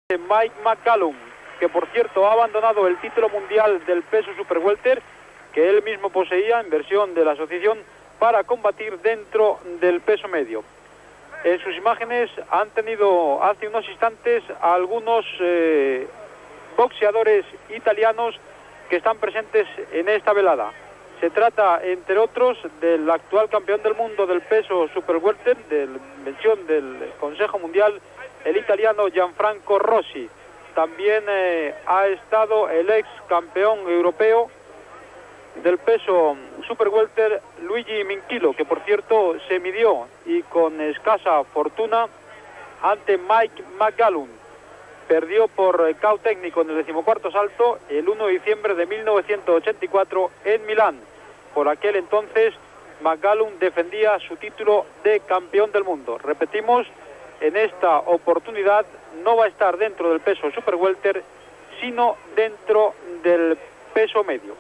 Mike McCallum, que por cierto ha abandonado el título mundial del peso super welter que él mismo poseía en versión de la asociación para combatir dentro del peso medio. En sus imágenes han tenido hace unos instantes a algunos boxeadores italianos que están presentes en esta velada. Se trata, entre otros, del actual campeón del mundo del peso super welter, de mención del Consejo Mundial, el italiano Gianfranco Rossi. También ha estado el ex campeón europeo del peso super welter, Luigi Minchilo, que por cierto se midió y con escasa fortuna ante Mike McCallum. Perdió por KO técnico en el 14º asalto el 1 de diciembre de 1984 en Milán. Por aquel entonces McCallum defendía su título de campeón del mundo. Repetimos, en esta oportunidad no va a estar dentro del peso super welter, sino dentro del peso medio.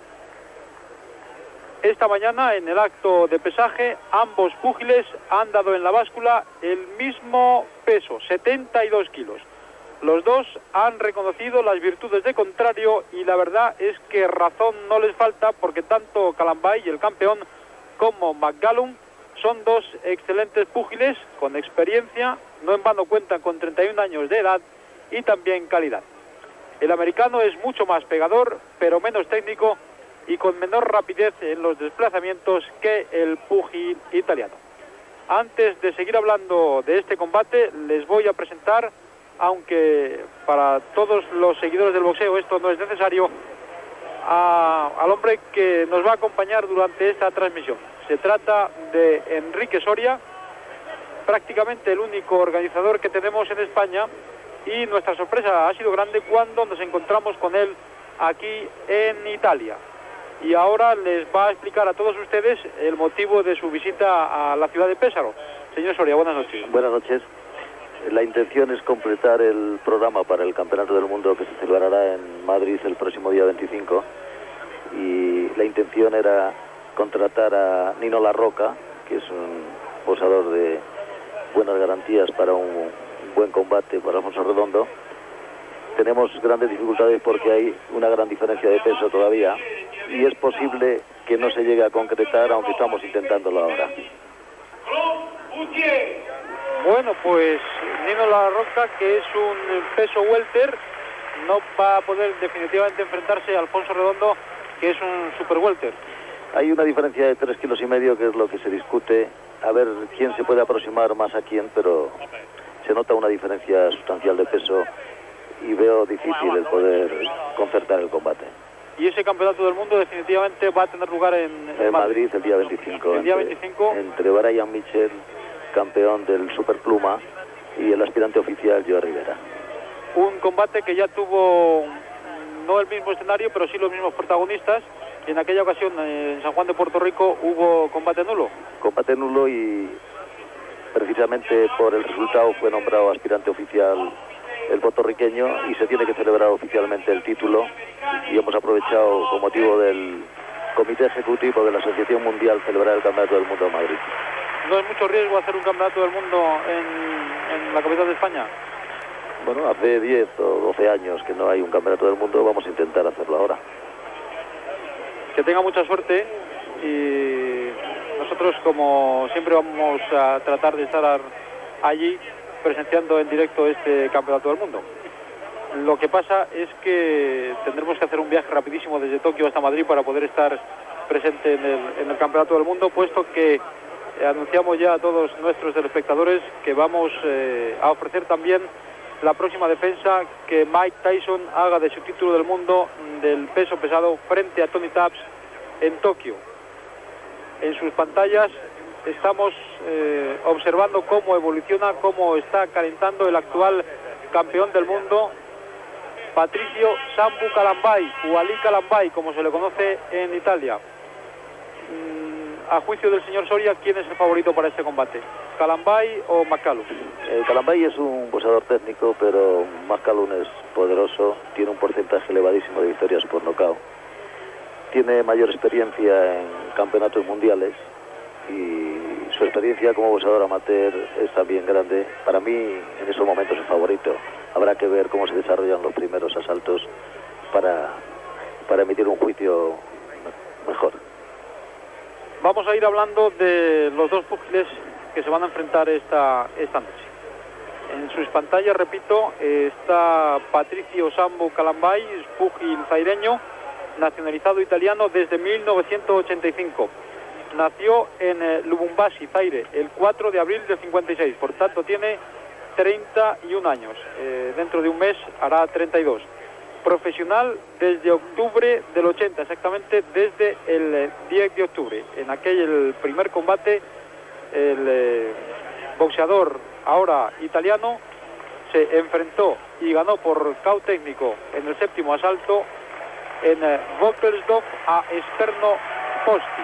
Esta mañana, en el acto de pesaje, ambos púgiles han dado en la báscula el mismo peso, 72 kilos. Los dos han reconocido las virtudes de contrario y la verdad es que razón no les falta, porque tanto Calambay, el campeón, como McCallum son dos excelentes púgiles con experiencia, no en vano cuentan con 31 años de edad y también calidad. El americano es mucho más pegador, pero menos técnico y con menor rapidez en los desplazamientos que el púgil italiano. Antes de seguir hablando de este combate, les voy a presentar, aunque para todos los seguidores del boxeo esto no es necesario, al hombre que nos va a acompañar durante esta transmisión. Se trata de Enrique Soria, prácticamente el único organizador que tenemos en España, y nuestra sorpresa ha sido grande cuando nos encontramos con él aquí en Italia. Y ahora les va a explicar a todos ustedes el motivo de su visita a la ciudad de Pesaro. Señor Soria, buenas noches. Buenas noches. La intención es completar el programa para el Campeonato del Mundo que se celebrará en Madrid el próximo día 25. Y la intención era contratar a Nino La Roca, que es un boxeador de buenas garantías para un buen combate para Alfonso Redondo. Tenemos grandes dificultades porque hay una gran diferencia de peso todavía y es posible que no se llegue a concretar, aunque estamos intentándolo ahora. Bueno, pues Nino La Roca, que es un peso welter, no va a poder definitivamente enfrentarse a Alfonso Redondo, que es un super welter. Hay una diferencia de 3,5 kilos, que es lo que se discute, a ver quién se puede aproximar más a quién, pero se nota una diferencia sustancial de peso y veo difícil el poder concertar el combate. Y ese campeonato del mundo definitivamente va a tener lugar en Madrid el día 25. El día 25. Entre Brian Mitchell, campeón del Superpluma, y el aspirante oficial Joe Rivera. Un combate que ya tuvo no el mismo escenario, pero sí los mismos protagonistas. Y en aquella ocasión en San Juan de Puerto Rico hubo combate nulo. Combate nulo y precisamente por el resultado fue nombrado aspirante oficial el puertorriqueño y se tiene que celebrar oficialmente el título, y hemos aprovechado con motivo del Comité Ejecutivo de la Asociación Mundial celebrar el Campeonato del Mundo en Madrid. ¿No es mucho riesgo hacer un Campeonato del Mundo en la capital de España? Bueno, hace 10 o 12 años que no hay un Campeonato del Mundo, vamos a intentar hacerlo ahora. Que tenga mucha suerte, y nosotros, como siempre, vamos a tratar de estar allí presenciando en directo este Campeonato del Mundo. Lo que pasa es que tendremos que hacer un viaje rapidísimo desde Tokio hasta Madrid para poder estar presente en el Campeonato del Mundo, puesto que anunciamos ya a todos nuestros telespectadores que vamos a ofrecer también la próxima defensa que Mike Tyson haga de su título del mundo del peso pesado frente a Tony Taps en Tokio. En sus pantallas estamos observando cómo evoluciona, cómo está calentando el actual campeón del mundo, Patricio Sambu Calambay, o Ali Calambay, como se le conoce en Italia. A juicio del señor Soria, ¿quién es el favorito para este combate? ¿Calambay o McCallum? Calambay es un boxeador técnico, pero McCallum es poderoso, tiene un porcentaje elevadísimo de victorias por nocaut. Tiene mayor experiencia en campeonatos mundiales y su experiencia como boxeador amateur es también grande. Para mí, en esos momentos, es favorito. habrá que ver cómo se desarrollan los primeros asaltos para emitir un juicio mejor. Vamos a ir hablando de los dos púgiles que se van a enfrentar esta noche. En sus pantallas, repito, está Patricio Sambu Calambay, púgil zaireño, nacionalizado italiano desde 1985. Nació en Lubumbashi, Zaire, el 4 de abril del 56, por tanto tiene 31 años. Dentro de un mes hará 32. Profesional desde octubre del 80, exactamente desde el 10 de octubre. En aquel primer combate, el boxeador ahora italiano se enfrentó y ganó por KO técnico en el séptimo asalto en Wockelsdorf a Esperno Posti.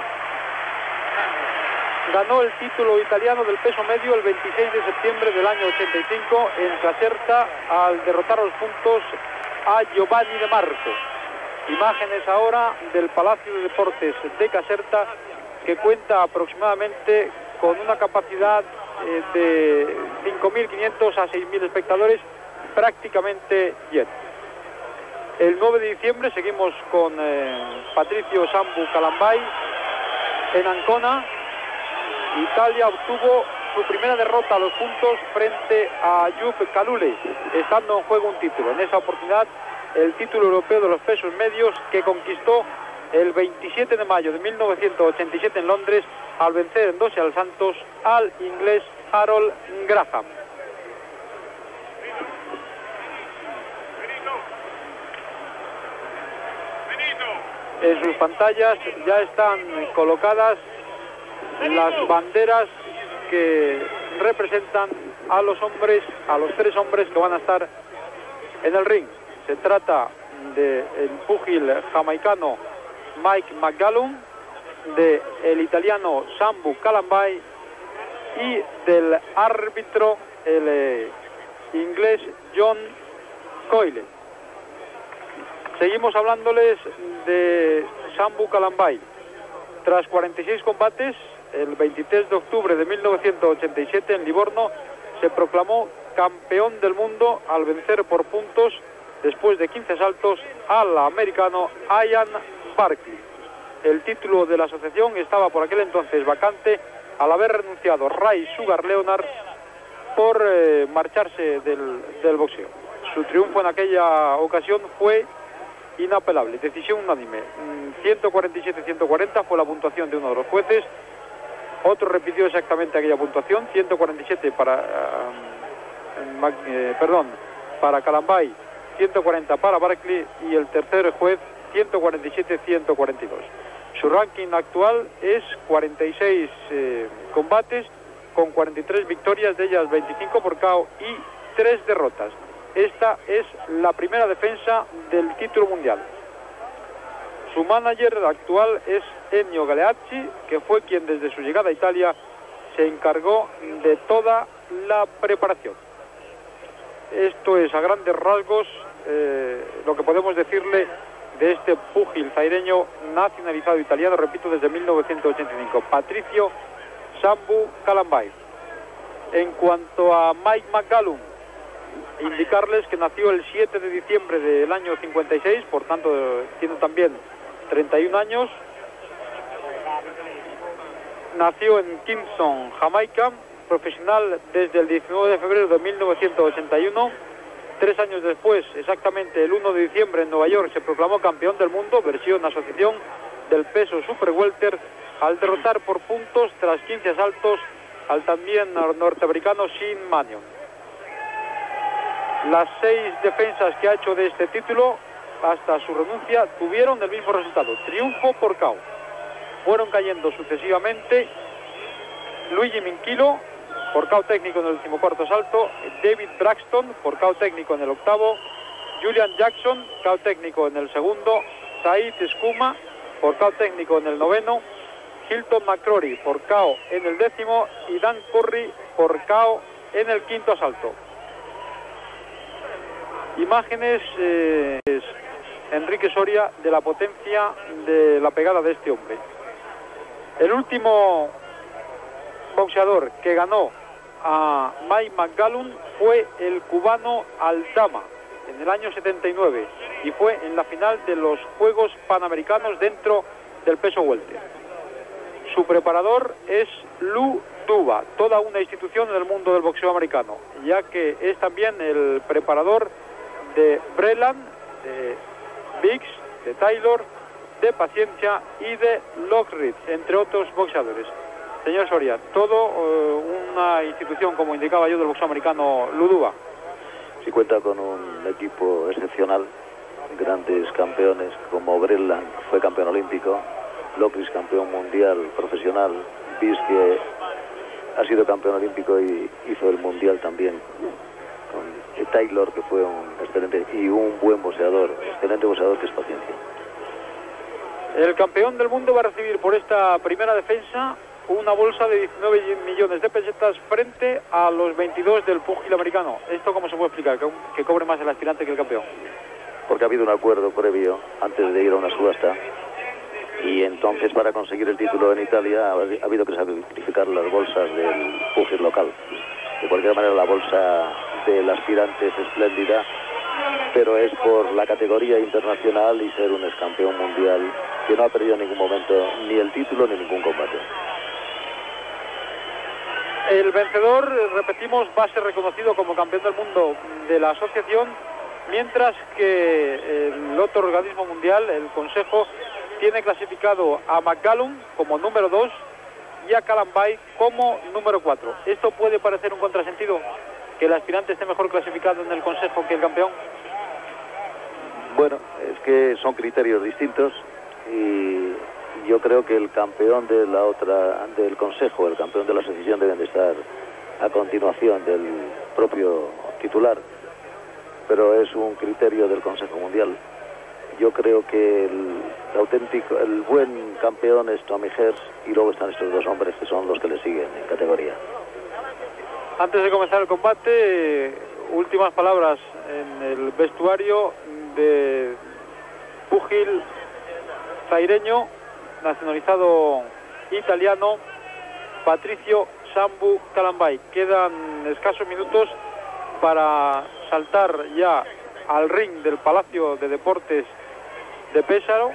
Ganó el título italiano del peso medio el 26 de septiembre del año 85 en Caserta al derrotar a los puntos a Giovanni De Marco. Imágenes ahora del Palacio de Deportes de Caserta, que cuenta aproximadamente con una capacidad de 5.500 a 6.000 espectadores, prácticamente lleno. El 9 de diciembre seguimos con Patricio Sambu Calambay en Ancona. Italia obtuvo su primera derrota a los puntos frente a Yuf Kalule, estando en juego un título. En esa oportunidad, el título europeo de los pesos medios, que conquistó el 27 de mayo de 1987 en Londres al vencer en 12 asaltos al inglés Harold Graham. En sus pantallas ya están colocadas las banderas que representan a los hombres, a los tres hombres que van a estar en el ring. Se trata del púgil jamaicano Mike McGallum, del italiano Sambu Calambay y del árbitro, el inglés John Coyle. Seguimos hablándoles de Sambu Calambay. Tras 46 combates, el 23 de octubre de 1987 en Livorno se proclamó campeón del mundo al vencer por puntos, después de 15 asaltos, al americano Ian Barkley. El título de la asociación estaba por aquel entonces vacante al haber renunciado Ray Sugar Leonard por marcharse del boxeo. Su triunfo en aquella ocasión fue inapelable, decisión unánime. 147-140 fue la puntuación de uno de los jueces. Otro repitió exactamente aquella puntuación, 147 para Calambay, 140 para Barkley, y el tercer juez 147-142. Su ranking actual es 46 combates con 43 victorias, de ellas 25 por KO y 3 derrotas. Esta es la primera defensa del título mundial. Su manager actual es Ennio Galeazzi, que fue quien desde su llegada a Italia se encargó de toda la preparación. Esto es a grandes rasgos lo que podemos decirle de este púgil zaireño nacionalizado italiano, repito, desde 1985, Patricio Sambu Calambay. En cuanto a Mike McGallum, indicarles que nació el 7 de diciembre del año 56, por tanto tiene también 31 años. Nació en Kingston, Jamaica, profesional desde el 19 de febrero de 1981. 3 años después, exactamente el 1 de diciembre, en Nueva York se proclamó campeón del mundo, versión asociación del peso super welter, al derrotar por puntos tras 15 asaltos al también norteamericano Sean Manion. Las 6 defensas que ha hecho de este título hasta su renuncia tuvieron el mismo resultado, triunfo por KO. Fueron cayendo sucesivamente Luigi Minquilo por KO técnico en el 14º asalto, David Braxton por KO técnico en el 8º, Julian Jackson KO técnico en el 2º, Said Skuma por KO técnico en el 9º, Hilton McCrory por KO en el 10º y Dan Curry por KO en el 5º asalto. Imágenes Enrique Soria de la potencia de la pegada de este hombre. El último boxeador que ganó a Mike McCallum fue el cubano Aldama en el año 79 y fue en la final de los Juegos Panamericanos dentro del peso welter. Su preparador es Lou Duva, toda una institución en el mundo del boxeo americano, ya que es también el preparador de Breland, de Biggs, de Taylor, de Paciencia y de Lockridge, entre otros boxeadores. Señor Soria, todo una institución, como indicaba yo, del boxeo americano, Lou Duva. Sí, cuenta con un equipo excepcional, grandes campeones como Breland, fue campeón olímpico, Lockridge campeón mundial profesional, Biggs, que ha sido campeón olímpico y hizo el mundial también, con Taylor, que fue un excelente y un buen boxeador, excelente boxeador, que es Paciencia. El campeón del mundo va a recibir por esta primera defensa una bolsa de 19 millones de pesetas frente a los 22 del púgil americano. ¿Esto cómo se puede explicar? ¿Que cobre más el aspirante que el campeón? Porque ha habido un acuerdo previo antes de ir a una subasta, y entonces para conseguir el título en Italia ha habido que sacrificar las bolsas del púgil local. De cualquier manera, la bolsa del aspirante es espléndida, pero es por la categoría internacional y ser un ex campeón mundial que no ha perdido en ningún momento ni el título ni ningún combate. El vencedor, repetimos, va a ser reconocido como campeón del mundo de la asociación, mientras que el otro organismo mundial, el Consejo, tiene clasificado a McCallum como número 2 y a Kalambay como número 4. ¿Esto puede parecer un contrasentido? ¿Que el aspirante esté mejor clasificado en el Consejo que el campeón? Bueno, es que son criterios distintos y yo creo que el campeón de la otra, del Consejo, el campeón de la asociación, deben de estar a continuación del propio titular, pero es un criterio del Consejo Mundial. Yo creo que el buen campeón es Tommy Hearst, y luego están estos dos hombres que son los que le siguen en categoría. Antes de comenzar el combate, últimas palabras en el vestuario de púgil zaireño, nacionalizado italiano, Patricio Sambu Kalambay. Quedan escasos minutos para saltar ya al ring del Palacio de Deportes de Pesaro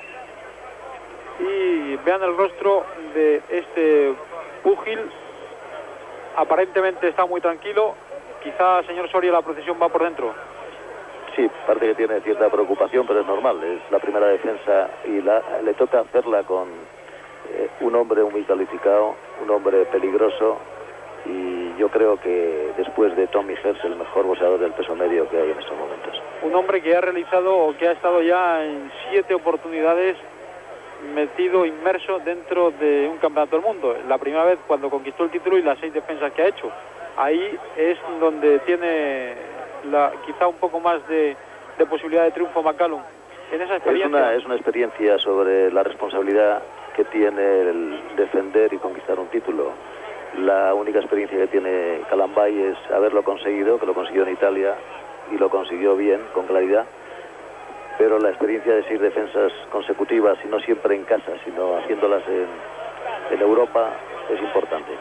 y vean el rostro de este púgil. Aparentemente está muy tranquilo. Quizá, señor Soria, la procesión va por dentro. Sí, parece que tiene cierta preocupación, pero es normal, es la primera defensa y le toca hacerla con un hombre muy calificado, un hombre peligroso, y yo creo que después de Tommy Hearst, el mejor boxeador del peso medio que hay en estos momentos. Un hombre que ha realizado o que ha estado ya en 7 oportunidades metido, inmerso dentro de un campeonato del mundo. La primera vez cuando conquistó el título y las 6 defensas que ha hecho. Ahí es donde tiene quizá un poco más de posibilidad de triunfo McCallum. En esa experiencia... Es una experiencia sobre la responsabilidad que tiene el defender y conquistar un título. La única experiencia que tiene Kalambay es haberlo conseguido, que lo consiguió en Italia y lo consiguió bien, con claridad, pero la experiencia de 6 defensas consecutivas, y no siempre en casa, sino haciéndolas en Europa, es importante.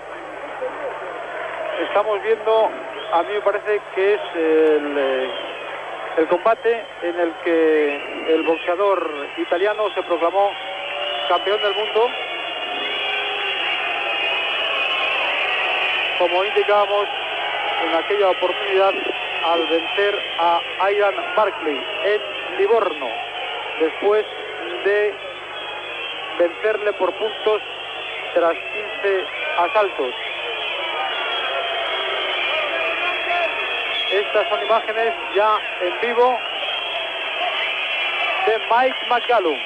Estamos viendo, a mí me parece que es el combate en el que el boxeador italiano se proclamó campeón del mundo, como indicábamos en aquella oportunidad al vencer a Aidan Barkley en Livorno, después de vencerle por puntos tras 15 asaltos. Estas son imágenes ya en vivo de Mike McCallum.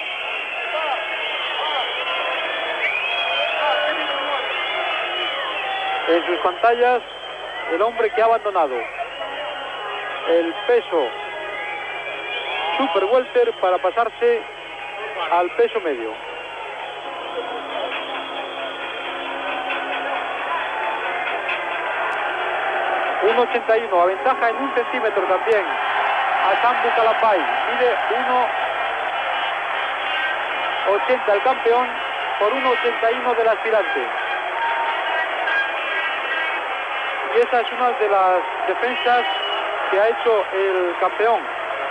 En sus pantallas, el hombre que ha abandonado el peso super welter para pasarse al peso medio. Un 81, aventaja en 1 centímetro también a Sambu Kalambay. Mide 1,80 el campeón por 1,81 del aspirante. y esa es una de las defensas que ha hecho el campeón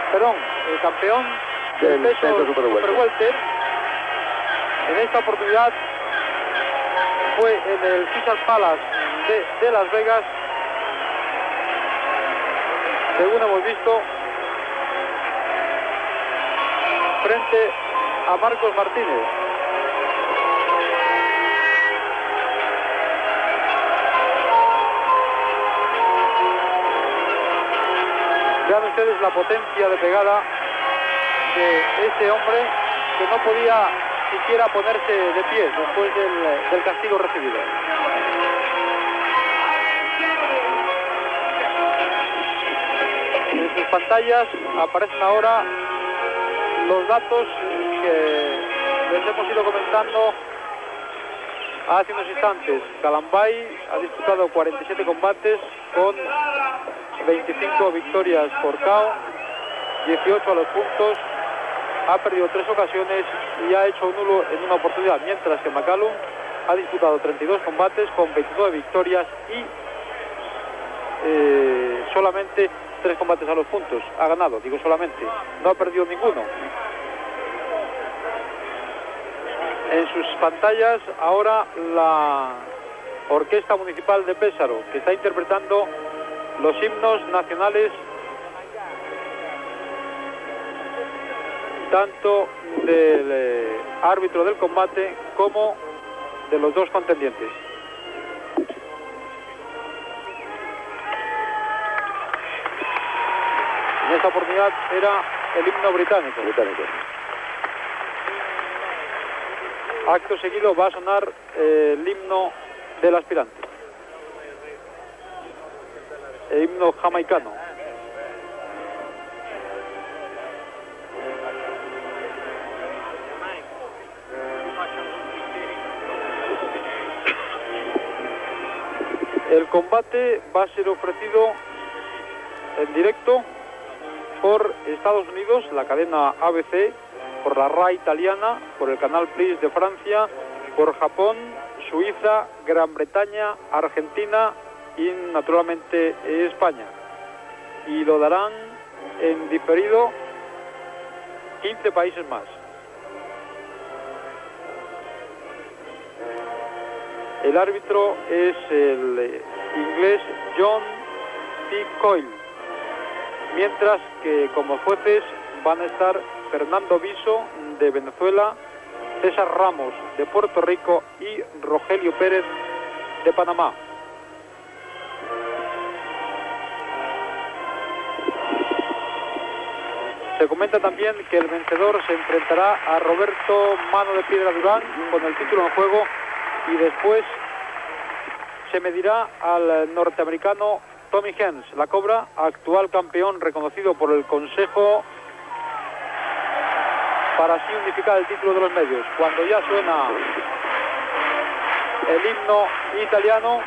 del peso super welter. En esta oportunidad fue en el Caesars Palace de Las Vegas, según hemos visto, frente a Marcos Martínez. Vean ustedes la potencia de pegada de ese hombre, que no podía siquiera ponerse de pie después del castigo recibido. En sus pantallas aparecen ahora los datos que les hemos ido comentando hace unos instantes. Kalambay ha disputado 47 combates con 25 victorias por KO, 18 a los puntos, ha perdido 3 ocasiones y ha hecho un nulo en una oportunidad, mientras que McCallum ha disputado 32 combates con 29 victorias y solamente 3 combates a los puntos. Ha ganado, digo solamente, no ha perdido ninguno. En sus pantallas ahora la Orquesta Municipal de Pésaro, que está interpretando los himnos nacionales tanto del árbitro del combate como de los dos contendientes. En esta oportunidad era el himno británico. Acto seguido va a sonar el himno del aspirante, el himno jamaicano. El combate va a ser ofrecido en directo por Estados Unidos, la cadena ABC, por la RAI italiana, por el Canal Plus de Francia, por Japón, Suiza, Gran Bretaña, Argentina y naturalmente España. Y lo darán en diferido 15 países más. El árbitro es el inglés John P. Coyle, mientras que como jueces van a estar Fernando Viso de Venezuela, César Ramos de Puerto Rico y Rogelio Pérez de Panamá. Se comenta también que el vencedor se enfrentará a Roberto Mano de Piedra Durán con el título en juego, y después se medirá al norteamericano Tommy Hearns, la Cobra, actual campeón reconocido por el Consejo, para así unificar el título de los medios. Cuando ya suena el himno italiano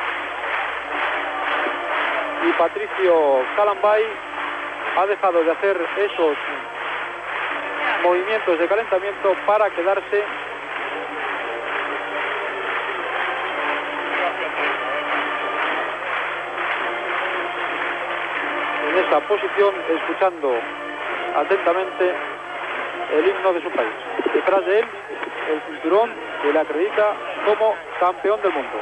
y Patricio Kalambay ha dejado de hacer esos movimientos de calentamiento para quedarse en esta posición, escuchando atentamente el himno de su país. Detrás de él, el cinturón que le acredita como campeón del mundo.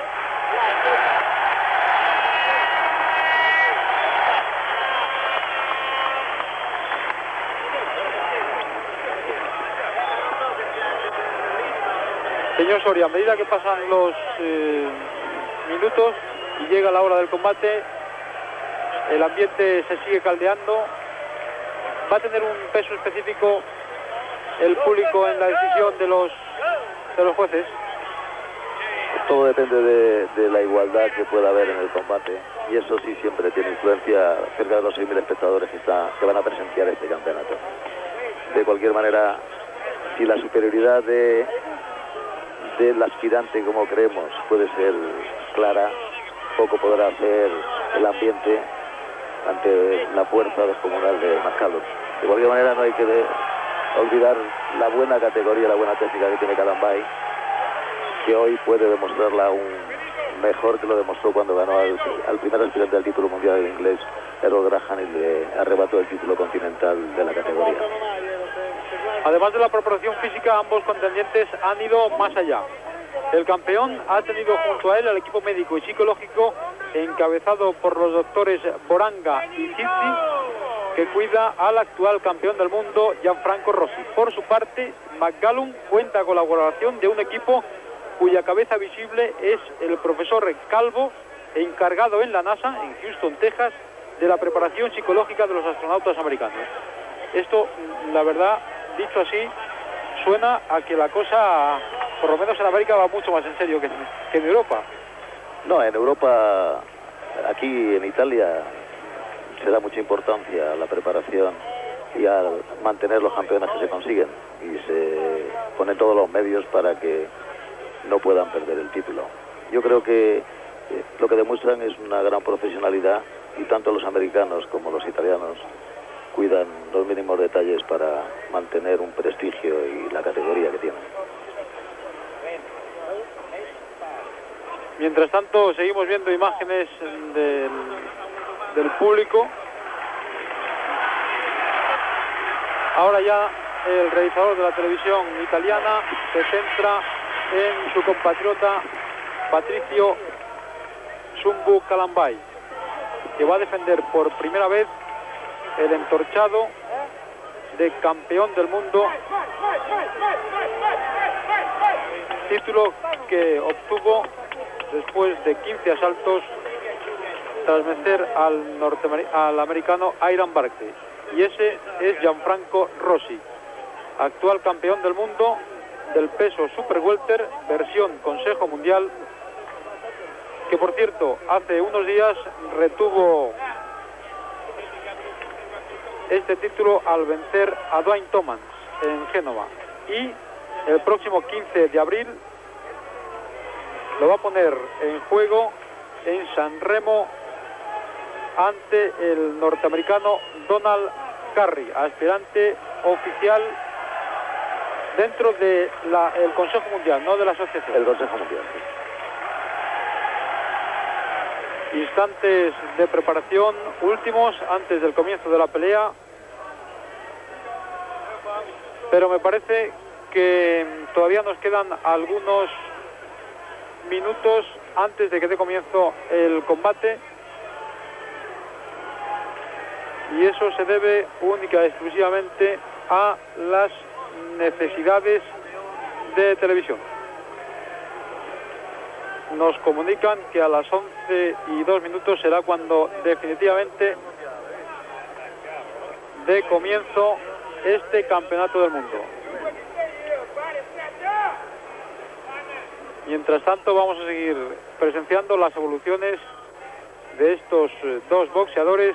Señor Soria, a medida que pasan los minutos y llega la hora del combate, el ambiente se sigue caldeando. ¿Va a tener un peso específico el público en la decisión de los jueces? Todo depende de la igualdad que pueda haber en el combate, y eso sí siempre tiene influencia cerca de los 6.000 espectadores que van a presenciar este campeonato. De cualquier manera, si la superioridad del aspirante, como creemos, puede ser clara, poco podrá hacer el ambiente ante la fuerza descomunal de McCallum. De cualquier manera, no hay que olvidar la buena categoría, la buena técnica que tiene Kalambay, que hoy puede demostrarla mejor que lo demostró cuando ganó al primer aspirante del título mundial en inglés, Errol Graham, y le arrebató el título continental de la categoría. Además de la preparación física, ambos contendientes han ido más allá. El campeón ha tenido junto a él al equipo médico y psicológico encabezado por los doctores Boranga y Zizzi, que cuida al actual campeón del mundo, Gianfranco Rossi. Por su parte, McCallum cuenta con la colaboración de un equipo cuya cabeza visible es el profesor Calvo, encargado en la NASA, en Houston, Texas, de la preparación psicológica de los astronautas americanos. Esto, la verdad, dicho así, suena a que la cosa, por lo menos en América, va mucho más en serio que en Europa. No, en Europa, aquí en Italia, se da mucha importancia a la preparación y a mantener los campeones que se consiguen, y se ponen todos los medios para que no puedan perder el título. Yo creo que lo que demuestran es una gran profesionalidad, y tanto los americanos como los italianos cuidan los mínimos detalles para mantener un prestigio y la categoría que tienen. Mientras tanto, seguimos viendo imágenes del público. Ahora ya el realizador de la televisión italiana se centra en su compatriota Patricio Zumbu Calambay, que va a defender por primera vez el entorchado de campeón del mundo, título que obtuvo después de 15 asaltos tras vencer al americano Iran Barkley. Y ese es Gianfranco Rossi, actual campeón del mundo del peso super welter versión Consejo Mundial, que por cierto hace unos días retuvo este título al vencer a Dwayne Thomas en Génova, y el próximo 15 de abril lo va a poner en juego en San Remo ante el norteamericano Donald Curry, aspirante oficial dentro de el Consejo Mundial, no de la asociación. El Consejo Mundial, sí. Instantes de preparación últimos antes del comienzo de la pelea, pero me parece que todavía nos quedan algunos minutos antes de que dé comienzo el combate, y eso se debe única y exclusivamente a las necesidades de televisión. Nos comunican que a las 11:02 será cuando definitivamente dé comienzo este campeonato del mundo. Mientras tanto, vamos a seguir presenciando las evoluciones de estos dos boxeadores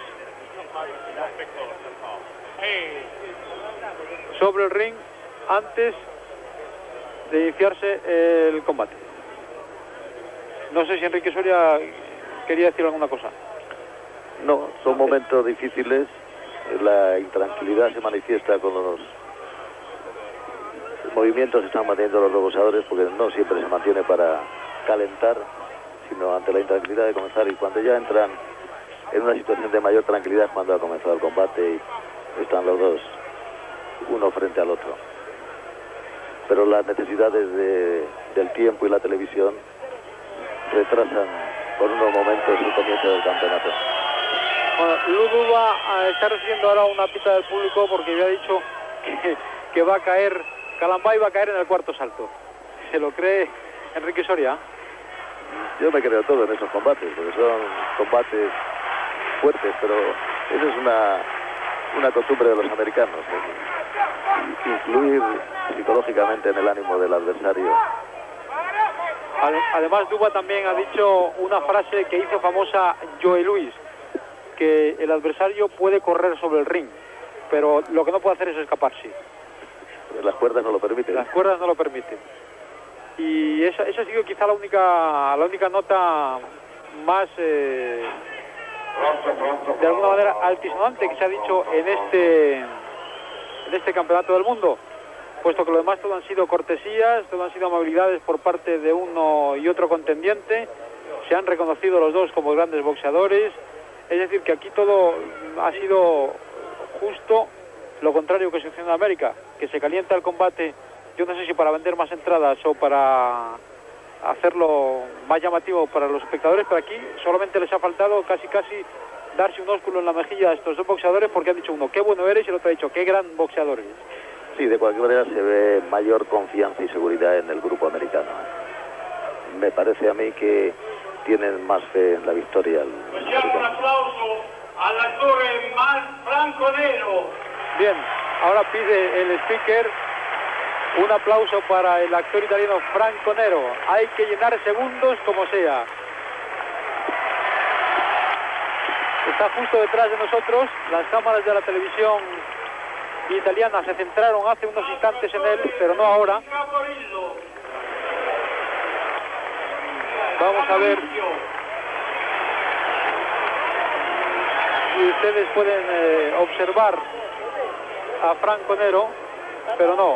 sobre el ring antes de iniciarse el combate. No sé si Enrique Soria quería decir alguna cosa. No, son momentos difíciles. La intranquilidad se manifiesta con los movimientos que están manteniendo los dos boxeadores, porque no siempre se mantiene para calentar, sino ante la intranquilidad de comenzar, y cuando ya entran en una situación de mayor tranquilidad cuando ha comenzado el combate y están los dos uno frente al otro. Pero las necesidades del tiempo y la televisión retrasan por unos momentos el comienzo del campeonato. Bueno, Ludu va a estar recibiendo ahora una pita del público porque había dicho que va a caer, Calambay va a caer en el cuarto salto. ¿Se lo cree Enrique Soria? Yo me creo todo en esos combates, porque son combates fuertes, pero eso es una costumbre de los americanos, influir psicológicamente en el ánimo del adversario. Además, Duba también ha dicho una frase que hizo famosa Joe Louis, que el adversario puede correr sobre el ring, pero lo que no puede hacer es escaparse. Las cuerdas no lo permiten. Las cuerdas no lo permiten. Y esa ha sido quizá la única nota más, de alguna manera, altisonante que se ha dicho en este campeonato del mundo, puesto que lo demás todo han sido cortesías, todo han sido amabilidades por parte de uno y otro contendiente, se han reconocido los dos como grandes boxeadores. Es decir, que aquí todo ha sido justo lo contrario que sucede en América, que se calienta el combate, yo no sé si para vender más entradas o para hacerlo más llamativo para los espectadores, pero aquí solamente les ha faltado casi darse un ósculo en la mejilla a estos dos boxeadores, porque han dicho uno, qué bueno eres, y el otro ha dicho, qué gran boxeador eres. Sí, de cualquier manera se ve mayor confianza y seguridad en el grupo americano. Me parece a mí que tienen más fe en la victoria. Un aplauso al actor Franco Nero. Bien, ahora pide el speaker un aplauso para el actor italiano Franco Nero. Hay que llenar segundos como sea. Está justo detrás de nosotros. Las cámaras de la televisión italiana se centraron hace unos instantes en él, pero no ahora. Vamos a ver si ustedes pueden observar a Franco Nero, pero no.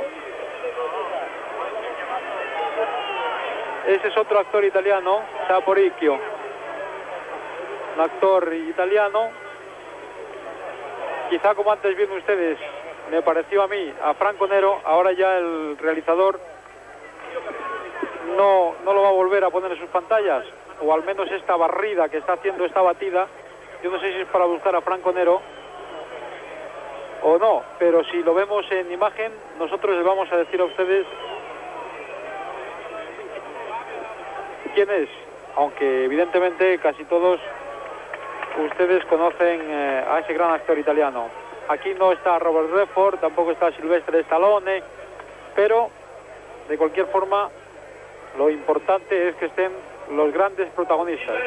Ese es otro actor italiano, Saporicchio, un actor italiano. Quizá, como antes vieron ustedes, me pareció a mí a Franco Nero, ahora ya el realizador no lo va a volver a poner en sus pantallas, o al menos esta barrida que está haciendo, esta batida, yo no sé si es para buscar a Franco Nero o no, pero si lo vemos en imagen, nosotros les vamos a decir a ustedes quién es, aunque evidentemente casi todos ustedes conocen a ese gran actor italiano. Aquí no está Robert Redford, tampoco está Sylvester Stallone, pero de cualquier forma lo importante es que estén los grandes protagonistas,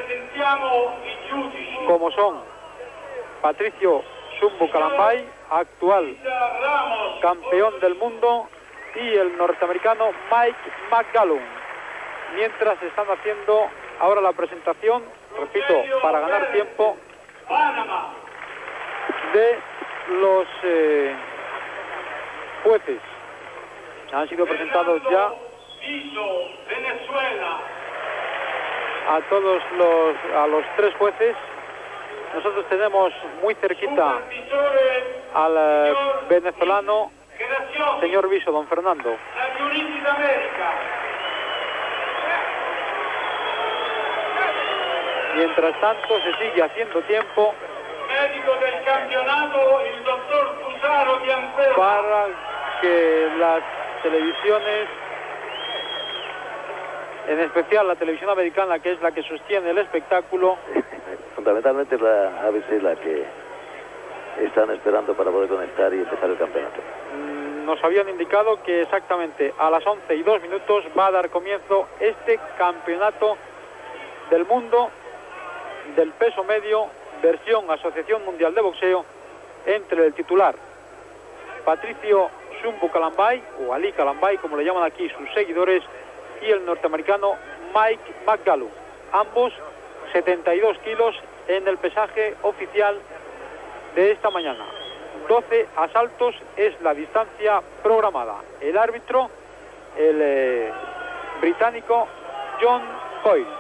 como son Patricio Zumbu Calambay, actual campeón del mundo, y el norteamericano Mike McGallum, mientras están haciendo ahora la presentación, repito, para ganar tiempo, de los jueces. Han sido presentados ya a los tres jueces. Nosotros tenemos muy cerquita al venezolano señor Viso, don Fernando. Mientras tanto se sigue haciendo tiempo para que las televisiones, en especial la televisión americana, que es la que sostiene el espectáculo, fundamentalmente la ABC, la que están esperando para poder conectar y empezar el campeonato. Nos habían indicado que exactamente a las 11:02 va a dar comienzo este campeonato del mundo del peso medio, versión Asociación Mundial de Boxeo, entre el titular Patricio Zumbu Calambay, o Ali Calambay como le llaman aquí sus seguidores, y el norteamericano Mike McGallum, ambos 72 kilos en el pesaje oficial de esta mañana. 12 asaltos es la distancia programada. El árbitro, el británico John Coyle.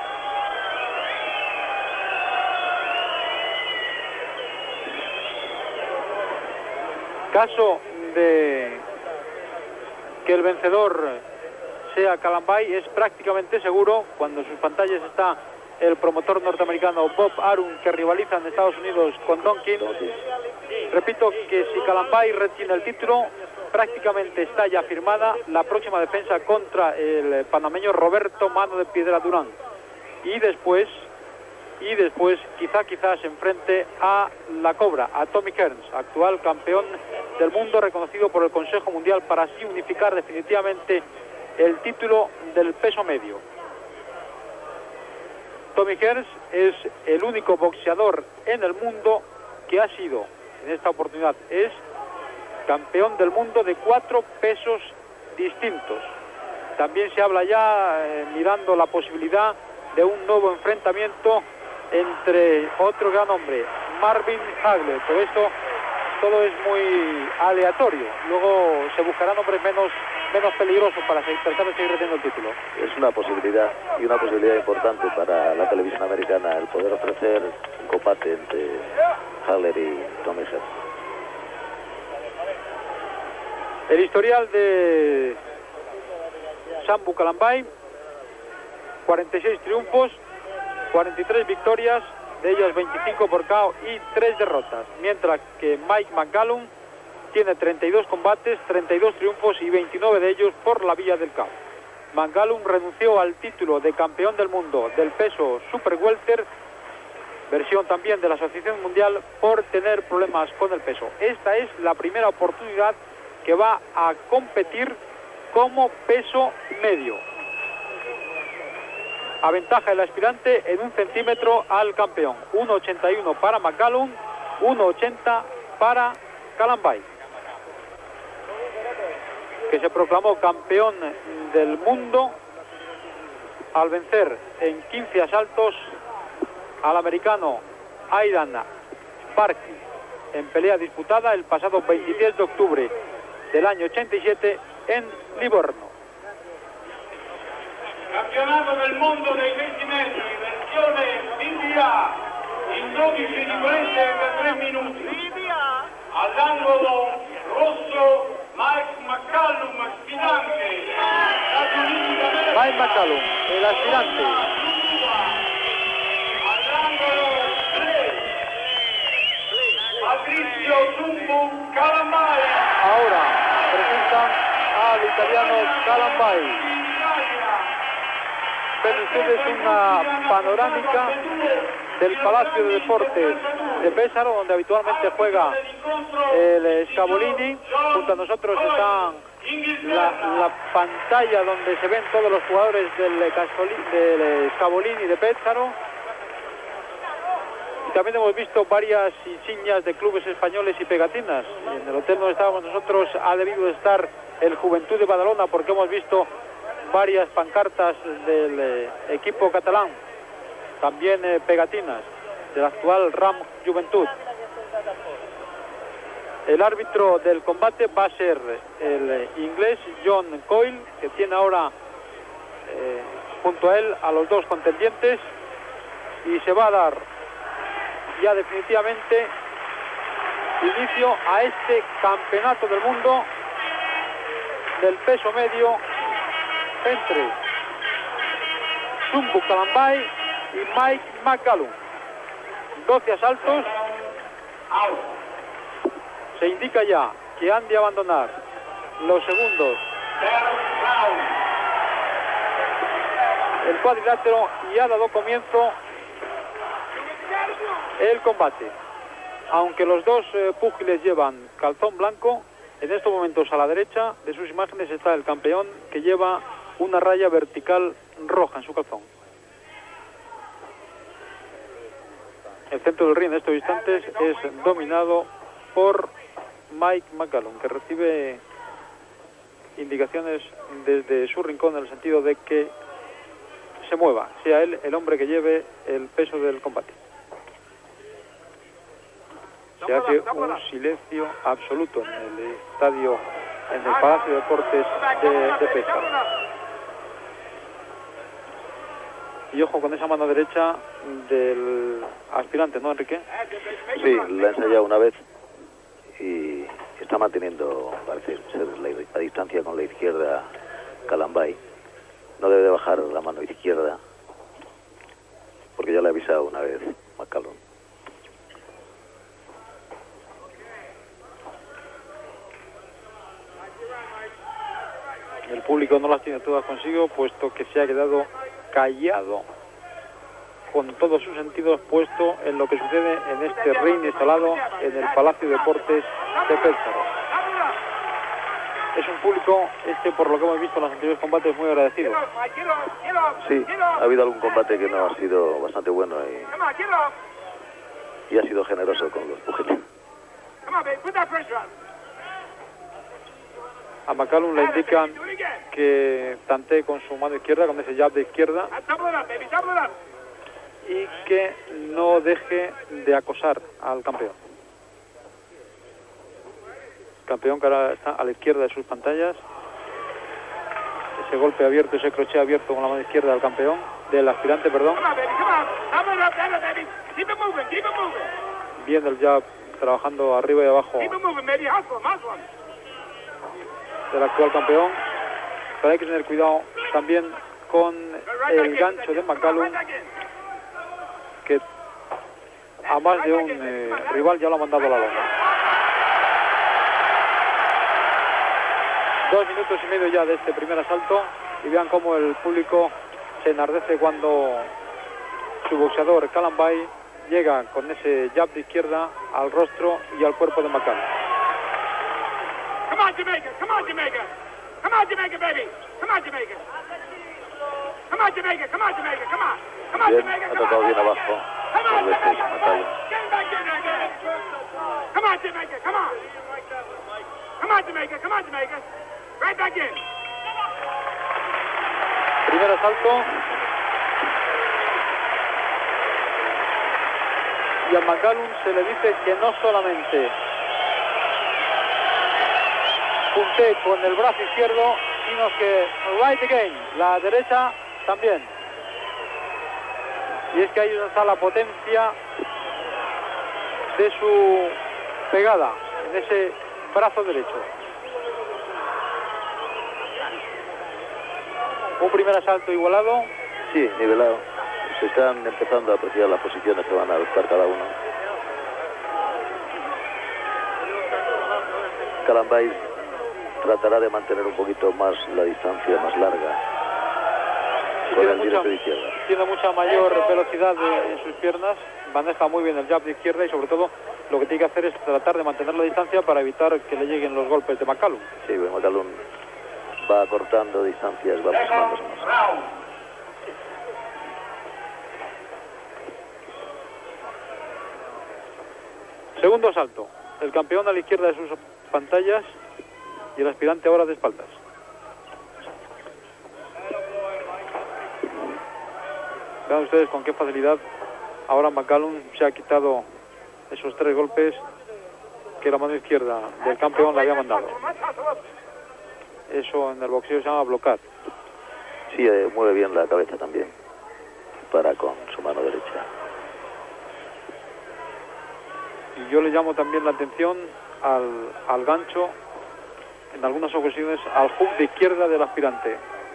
Caso de que el vencedor sea Calambay, es prácticamente seguro, cuando en sus pantallas está el promotor norteamericano Bob Arum, que rivaliza en Estados Unidos con Donkin. Repito que si Calambay retiene el título, prácticamente está ya firmada la próxima defensa contra el panameño Roberto Mano de Piedra Durán. Y después quizá se enfrente a la Cobra, a Tommy Kearns, actual campeón del mundo, reconocido por el Consejo Mundial, para así unificar definitivamente el título del peso medio. Tommy Kearns es el único boxeador en el mundo que ha sido, en esta oportunidad, es campeón del mundo de 4 pesos distintos. También se habla ya, mirando la posibilidad de un nuevo enfrentamiento entre otro gran hombre, Marvin Hagler. Pero esto todo es muy aleatorio. Luego se buscarán hombres menos peligrosos para tratar de seguir reteniendo el título. Es una posibilidad, y una posibilidad importante para la televisión americana, el poder ofrecer un combate entre Haller y Tommy Hearns. El historial de Sambu Kalambay: 46 triunfos, 43 victorias, de ellas 25 por KO y 3 derrotas, mientras que Mike McCallum tiene 32 combates, 32 triunfos y 29 de ellos por la vía del KO. McCallum renunció al título de campeón del mundo del peso super welter, versión también de la Asociación Mundial, por tener problemas con el peso. Esta es la primera oportunidad que va a competir como peso medio. Aventaja el aspirante en 1 centímetro al campeón. 1,81 para McCallum, 1,80 para Kalambay, que se proclamó campeón del mundo al vencer en 15 asaltos al americano Aidan Sparky en pelea disputada el pasado 23 de octubre del año 87 en Livorno. Campionato del mondo dei 20 metri, versione PBA, in 12 riprese per 3 minuti. All'angolo rosso Mike McCallum, aspirante, Stati Uniti d'America. Mike McCallum, el aspirante. All'angolo 3, Patrizio Sambu Kalambay. Ahora presentan al italiano Kalambay. Ven ustedes una panorámica del Palacio de Deportes de Pesaro, donde habitualmente juega el Scavolini. Junto a nosotros está la pantalla donde se ven todos los jugadores del Scavolini de Pesaro. Y también hemos visto varias insignias de clubes españoles y pegatinas. En el hotel donde estábamos nosotros ha debido estar el Juventud de Badalona, porque hemos visto varias pancartas del equipo catalán, también pegatinas del actual RAM Juventud. El árbitro del combate va a ser el inglés John Coyle, que tiene ahora junto a él a los dos contendientes, y se va a dar ya definitivamente inicio a este campeonato del mundo del peso medio entre Sambu Kalambay y Mike McCallum. 12 asaltos. Se indica ya que han de abandonar los segundos el cuadrilátero y ha dado comienzo el combate. Aunque los dos púgiles llevan calzón blanco, en estos momentos a la derecha de sus imágenes está el campeón, que lleva una raya vertical roja en su calzón. El centro del ring en estos instantes es dominado por Mike McCallum, que recibe indicaciones desde su rincón en el sentido de que se mueva, sea él el hombre que lleve el peso del combate. Se hace un silencio absoluto en el estadio, en el Palacio de Deportes de Pesaro. Y ojo con esa mano derecha del aspirante, ¿no, Enrique? Sí, la ha ensayado una vez y está manteniendo, parece ser, la distancia con la izquierda Kalambay. No debe de bajar la mano izquierda, porque ya le ha avisado una vez McCallum. El público no las tiene todas consigo, puesto que se ha quedado callado, con todos sus sentidos puesto en lo que sucede en este ring instalado en el Palacio de Deportes de Pesaro. Es un público, por lo que hemos visto en los anteriores combates, muy agradecido. Sí, ha habido algún combate que no ha sido bastante bueno y ha sido generoso con los púgiles. A McCallum le indican que tantee con su mano izquierda, con ese jab de izquierda, y que no deje de acosar al campeón. campeón que ahora está a la izquierda de sus pantallas. Ese golpe abierto, ese crochet abierto con la mano izquierda del campeón, del aspirante, perdón. Bien el jab, trabajando arriba y abajo del actual campeón. Pero hay que tener cuidado también con el gancho de McCallum, que a más de un rival ya lo ha mandado a la lona. 2 minutos y medio ya de este primer asalto, y vean cómo el público se enardece cuando su boxeador Calum Bay llega con ese jab de izquierda al rostro y al cuerpo de McCallum. Come on, Jamaica! Come on, Jamaica! Come on, Jamaica, baby! Come on, Jamaica! Come on, Jamaica! Come on, Jamaica! Come on! Come on, Bien, Jamaica! ha tocado bien abajo. Come on, Dos veces Jamaica! McCallum. Get back in there, again! Come on, Jamaica! Come on! Come on, Jamaica! Come on, Jamaica! Right back in! Primer asalto. Y a McCallum se le dice que no solamente puntee con el brazo izquierdo, sino que right again, la derecha también. Y es que ahí está la potencia de su pegada, en ese brazo derecho. Un primer asalto igualado. Sí, nivelado. Se están empezando a apreciar las posiciones que van a adoptar cada uno. Calum Bay tratará de mantener un poquito más la distancia, más larga, con el directo de izquierda. Tiene mucha mayor velocidad en sus piernas, maneja muy bien el jab de izquierda y sobre todo lo que tiene que hacer es tratar de mantener la distancia para evitar que le lleguen los golpes de McCallum. Sí, bueno, McCallum va acortando distancias, va aproximándose más. Segundo asalto, el campeón a la izquierda de sus pantallas y el aspirante ahora de espaldas. Vean ustedes con qué facilidad ahora McCallum se ha quitado esos 3 golpes que la mano izquierda del campeón le había mandado. Eso en el boxeo se llama bloquear. Sí, mueve bien la cabeza también, para con su mano derecha. Y yo le llamo también la atención al gancho, en algunas ocasiones al hook de izquierda del aspirante.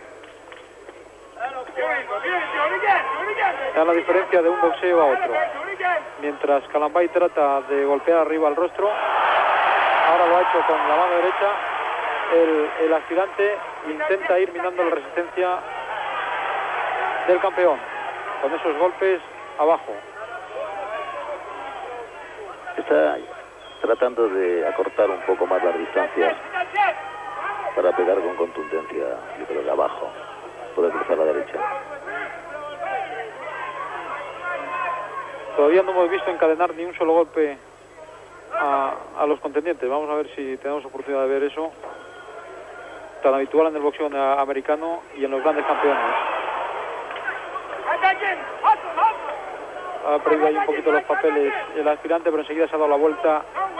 Da la diferencia de un boxeo a otro. Mientras Calum Bay trata de golpear arriba al rostro, ahora lo ha hecho con la mano derecha. El aspirante intenta ir minando la resistencia del campeón con esos golpes abajo. Está tratando de acortar un poco más las distancias para pegar con contundencia, yo creo que abajo, puede cruzar la derecha. Todavía no hemos visto encadenar ni un solo golpe a los contendientes. Vamos a ver si tenemos oportunidad de ver eso, tan habitual en el boxeo americano y en los grandes campeones. Ha perdido ahí un poquito los papeles el aspirante, pero enseguida se ha dado la vuelta.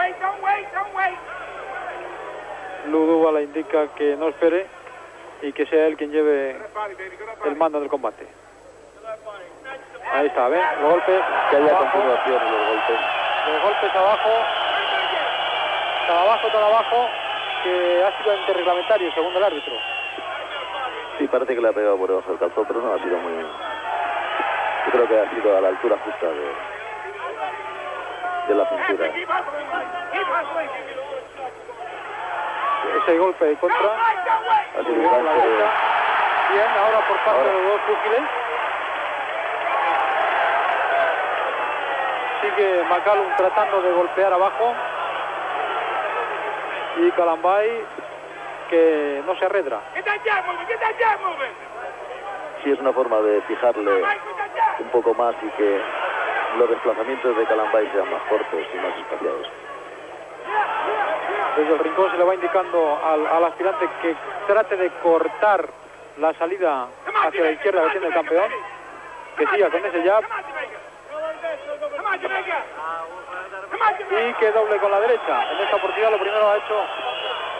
Lou Duva le indica que no espere y que sea él quien lleve el mando del combate. Ahí está, ¿ven? Los golpes. Que haya abajo, continuación de los golpes. los golpes abajo, todo abajo, que ha sido interreglamentario según el árbitro. Sí, parece que le ha pegado por debajo del calzón, pero no ha sido muy... Yo creo que ha sido a la altura justa de la cintura. Ese golpe de contra. Ha sido un gancho de... Bien, ahora por parte de los dos púgiles. Sigue McCallum tratando de golpear abajo. Y Calum Bay que no se arredra. Sí, es una forma de fijarle un poco más y que los desplazamientos de Calum Bay sean más cortos y más espaciados. Desde el rincón se le va indicando al aspirante que trate de cortar la salida hacia la izquierda que tiene el campeón, que siga con ese jab y que doble con la derecha. En esta oportunidad lo primero ha hecho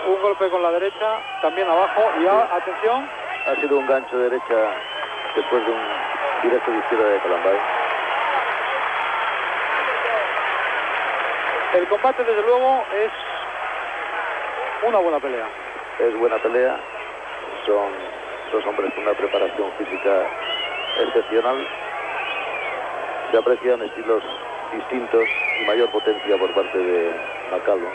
un golpe con la derecha, también abajo, y atención. Ha sido un gancho de derecha después de un directo de izquierda de Kalambay. El combate, desde luego, es una buena pelea. Es buena pelea. Son dos hombres con una preparación física excepcional. Se aprecian estilos distintos y mayor potencia por parte de McCallum.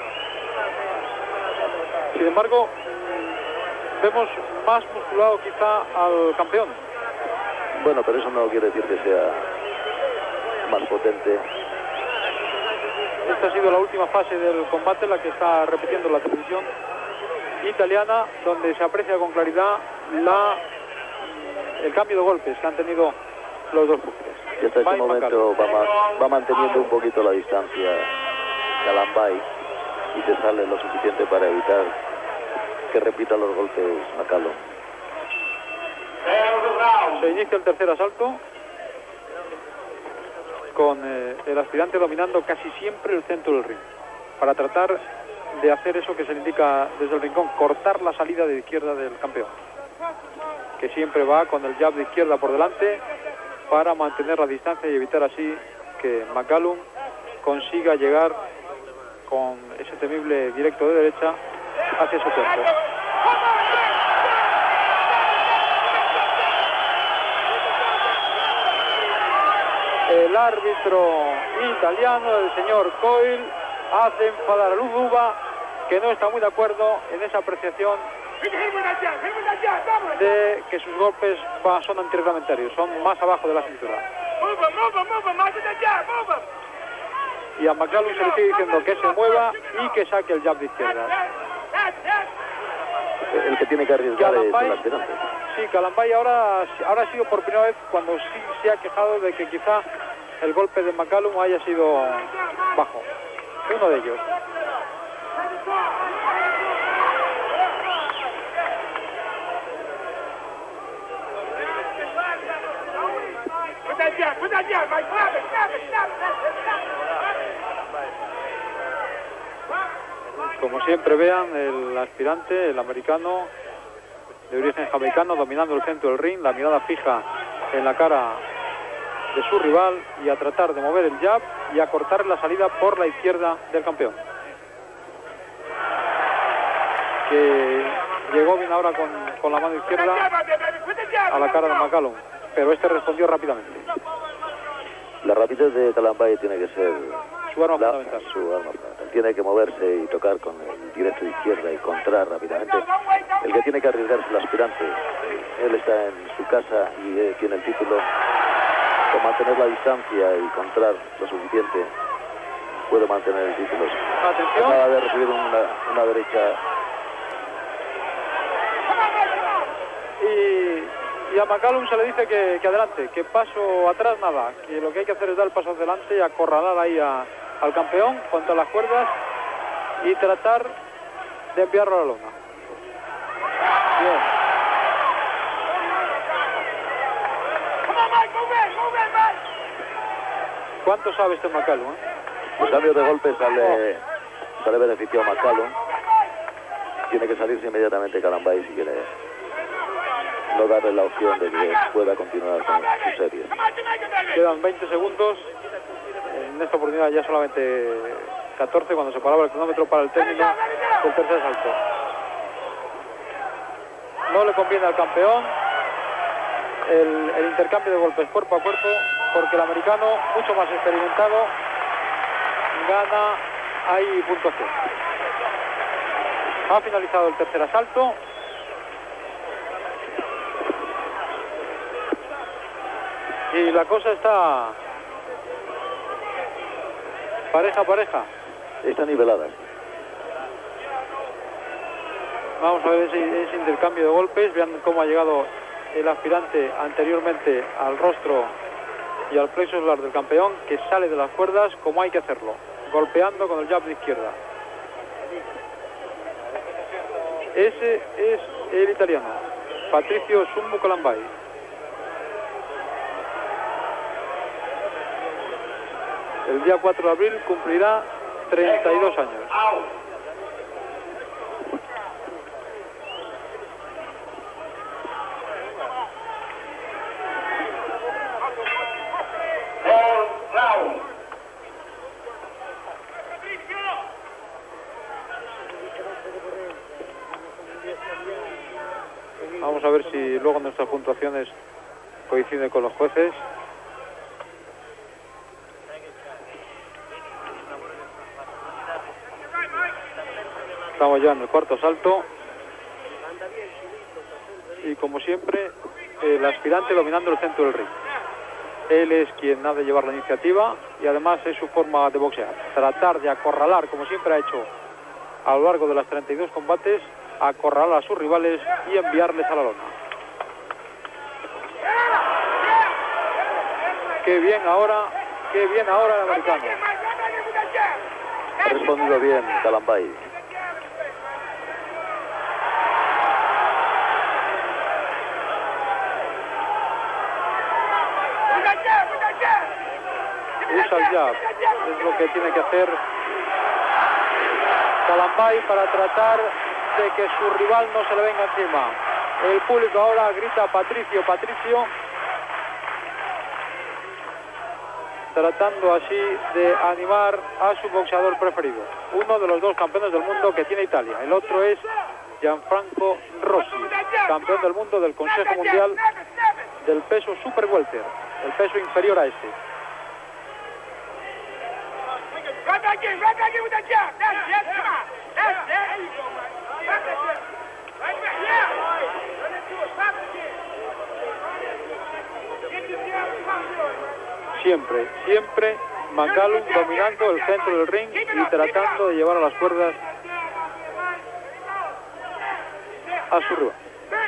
Sin embargo, vemos más musculado quizá al campeón. Bueno, pero eso no quiere decir que sea más potente. Esta ha sido la última fase del combate, la que está repitiendo la televisión italiana, donde se aprecia con claridad el cambio de golpes que han tenido los dos púgiles. Y hasta este momento va manteniendo un poquito la distancia Kalambay y se sale lo suficiente para evitar que repita los golpes McCallum. Se inicia el tercer asalto con el aspirante dominando casi siempre el centro del ring para tratar de hacer eso que se le indica desde el rincón, cortar la salida de izquierda del campeón, que siempre va con el jab de izquierda por delante para mantener la distancia y evitar así que McCallum consiga llegar con ese temible directo de derecha hacia su cuerpo. El árbitro italiano, el señor Coyle, hace enfadar a Luduba, que no está muy de acuerdo en esa apreciación de que sus golpes son antirreglamentarios, son más abajo de la cintura. Y a McCallum se le sigue diciendo que se mueva y que saque el jab de izquierda. El que tiene que arriesgar es el aspirante. Sí, Kalambay ahora ha sido por primera vez cuando sí se ha quejado de que quizá el golpe de McCallum haya sido bajo. Uno de ellos. Como siempre vean, el aspirante, el americano de origen jamaicano, dominando el centro del ring, la mirada fija en la cara de su rival y a tratar de mover el jab y a cortar la salida por la izquierda del campeón, que llegó bien ahora con la mano izquierda a la cara de McCallum, pero este respondió rápidamente. La rapidez de Kalambay tiene que ser su arma fundamental. Tiene que moverse y tocar con el directo de izquierda y contrar rápidamente. El que tiene que arriesgarse el aspirante. Él está en su casa y tiene el título. Con mantener la distancia y contrar lo suficiente, puede mantener el título. Atención. Acaba de recibir una derecha. Y a McCallum se le dice que adelante, que paso atrás nada, que lo que hay que hacer es dar el paso adelante y acorralar ahí al campeón contra las cuerdas y tratar de enviarlo a la lona. Bien. ¿Cuánto sabe este McCallum? El cambio de golpe sale beneficio a McCallum. Tiene que salirse inmediatamente Kalambay si quiere no darle la opción de que pueda continuar con su serie. Quedan 20 segundos. En esta oportunidad ya solamente 14 cuando se paraba el cronómetro para el término del tercer asalto. No le conviene al campeón el intercambio de golpes cuerpo a cuerpo, porque el americano, mucho más experimentado, gana ahí puntuación. Ha finalizado el tercer asalto. Y la cosa está pareja. Está nivelada. Vamos a ver ese intercambio de golpes. Vean cómo ha llegado el aspirante anteriormente al rostro y al plexo solar del campeón, que sale de las cuerdas como hay que hacerlo, golpeando con el jab de izquierda. Ese es el italiano, Patricio Sumbu Kalambay. El día 4 de abril cumplirá 32 años. Vamos a ver si luego nuestras puntuaciones coinciden con los jueces. Estamos ya en el cuarto asalto. Y como siempre, el aspirante dominando el centro del ring. Él es quien ha de llevar la iniciativa y además es su forma de boxear. Tratar de acorralar, como siempre ha hecho a lo largo de las 32 combates, acorralar a sus rivales y enviarles a la lona. Qué bien ahora el americano. Ha respondido bien Kalambay. Usa el jab, es lo que tiene que hacer Kalambay para tratar de que su rival no se le venga encima. El público ahora grita Patricio, Patricio, tratando así de animar a su boxeador preferido, uno de los dos campeones del mundo que tiene Italia. El otro es Gianfranco Rossi, campeón del mundo del Consejo Mundial del peso super welter, el peso inferior a ese. Right back in with that jab. That's it, come on. That's it. There you go, man. Back that jab. Right back, yeah. Run into it, back again. Get this jab, come on. Siempre McCallum dominando el centro del ring y tratando de llevar a las cuerdas a su rival.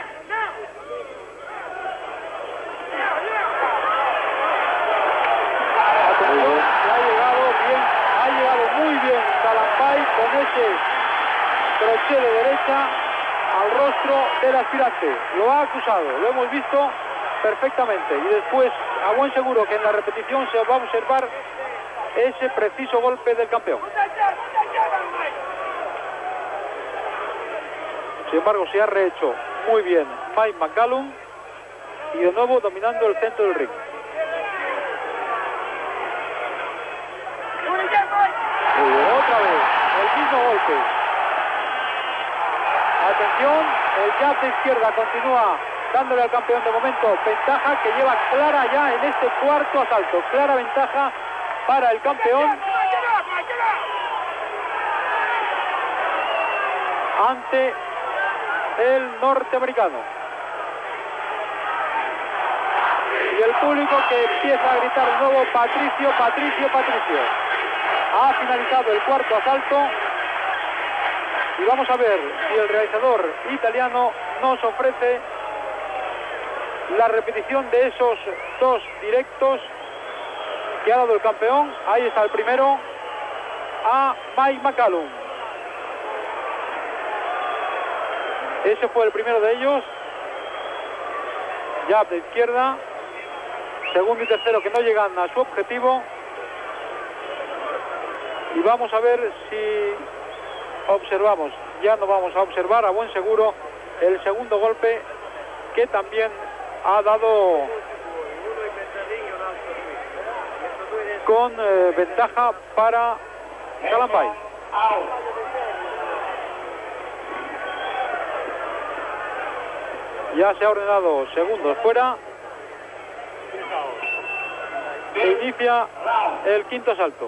Ha llegado muy bien Kalambay con ese crochet de derecha al rostro del aspirante. Lo ha acusado, lo hemos visto perfectamente. Y después, a buen seguro que en la repetición se va a observar ese preciso golpe del campeón. Sin embargo, se ha rehecho muy bien Mike McCallum y de nuevo dominando el centro del ring. Otra vez, el mismo golpe. Atención, el jab de izquierda continúa dándole al campeón de momento ventaja que lleva clara ya en este cuarto asalto. Clara ventaja para el campeón ante el norteamericano. Y el público que empieza a gritar de nuevo Patricio, Patricio, Patricio. Ha finalizado el cuarto asalto y vamos a ver si el realizador italiano nos ofrece la repetición de esos dos directos que ha dado el campeón. Ahí está el primero, a Mike McCallum. Ese fue el primero de ellos. Jab de izquierda. Segundo y tercero que no llegan a su objetivo. Y vamos a ver si observamos, ya no vamos a observar a buen seguro el segundo golpe que también ha dado con ventaja para Kalambay. Ya se ha ordenado segundos fuera e inicia el quinto asalto.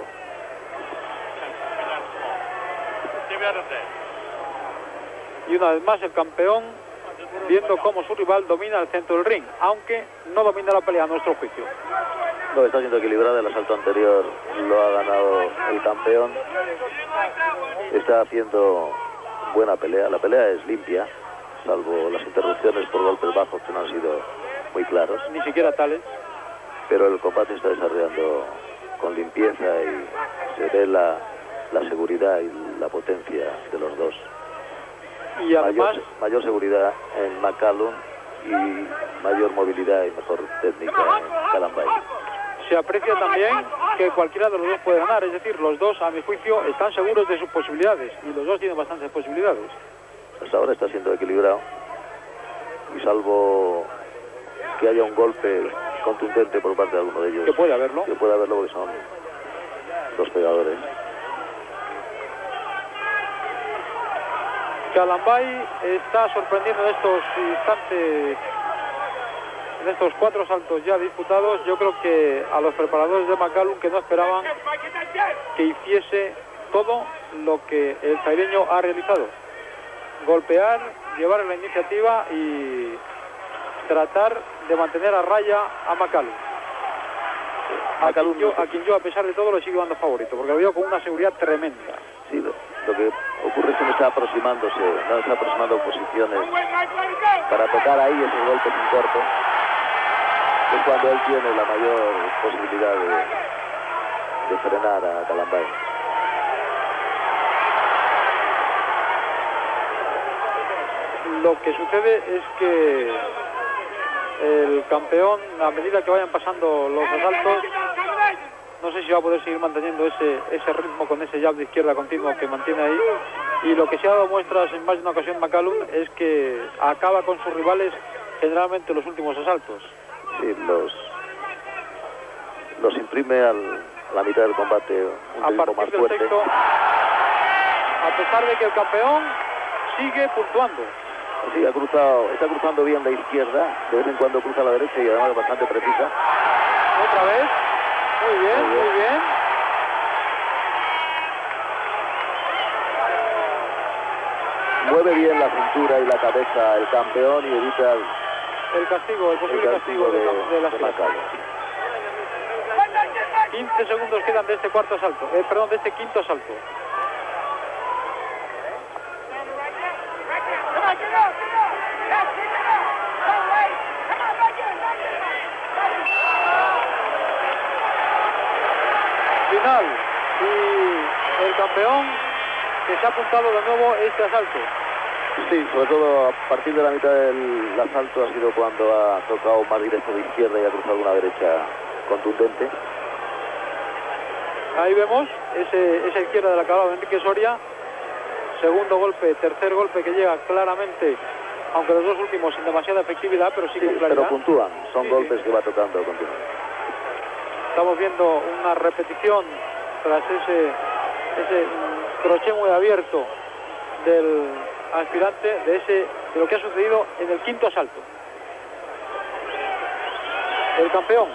Y una vez más el campeón viendo cómo su rival domina el centro del ring, aunque no domina la pelea a nuestro juicio. No, está siendo equilibrada. El asalto anterior lo ha ganado el campeón. Está haciendo buena pelea. La pelea es limpia, salvo las interrupciones por golpes bajos que no han sido muy claros. Ni siquiera tales. Pero el combate está desarrollando con limpieza y se ve la seguridad y la potencia de los dos. Y además mayor seguridad en McCallum y mayor movilidad y mejor técnica en Kalambay. Se aprecia también que cualquiera de los dos puede ganar, es decir, los dos a mi juicio están seguros de sus posibilidades y los dos tienen bastantes posibilidades. Hasta ahora está siendo equilibrado y salvo que haya un golpe contundente por parte de alguno de ellos, que puede haberlo porque son dos pegadores. Calambay está sorprendiendo en estos instantes, en estos 4 saltos ya disputados. Yo creo que a los preparadores de McCallum, que no esperaban que hiciese todo lo que el zaireño ha realizado: golpear, llevar la iniciativa y tratar de mantener a raya a McCallum. A quien yo, a pesar de todo, lo sigo dando favorito, porque lo veo con una seguridad tremenda. Sí, lo que ocurre es que no está aproximando posiciones para tocar ahí esos golpes en corto. Es cuando él tiene la mayor posibilidad de frenar a Calambay. Lo que sucede es que el campeón, a medida que vayan pasando los asaltos, no sé si va a poder seguir manteniendo ese ritmo con ese jab de izquierda continuo que mantiene ahí. Y lo que se ha dado muestras en más de una ocasión McCallum es que acaba con sus rivales generalmente los últimos asaltos. Sí, los imprime a la mitad del combate un ritmo más fuerte. Sexto, a pesar de que el campeón sigue puntuando. Sí, está cruzando bien la izquierda, de vez en cuando cruza la derecha y además es bastante precisa. Otra vez, muy bien, muy bien. Mueve bien la cintura y la cabeza el campeón y evita el posible castigo de la McCallum. 15 segundos quedan de este cuarto asalto, de este quinto asalto. Final, y el campeón que se ha apuntado de nuevo este asalto. Sí, sobre todo a partir de la mitad del asalto ha sido cuando ha tocado más directo de izquierda y ha cruzado una derecha contundente. Ahí vemos esa izquierda de la cabeza de Enrique Soria. Segundo golpe, tercer golpe que llega claramente, aunque los dos últimos sin demasiada efectividad, pero sí con claridad. Pero puntúan, son golpes que va tocando continuamente. Estamos viendo una repetición tras ese crochet muy abierto del aspirante, de lo que ha sucedido en el quinto asalto. El campeón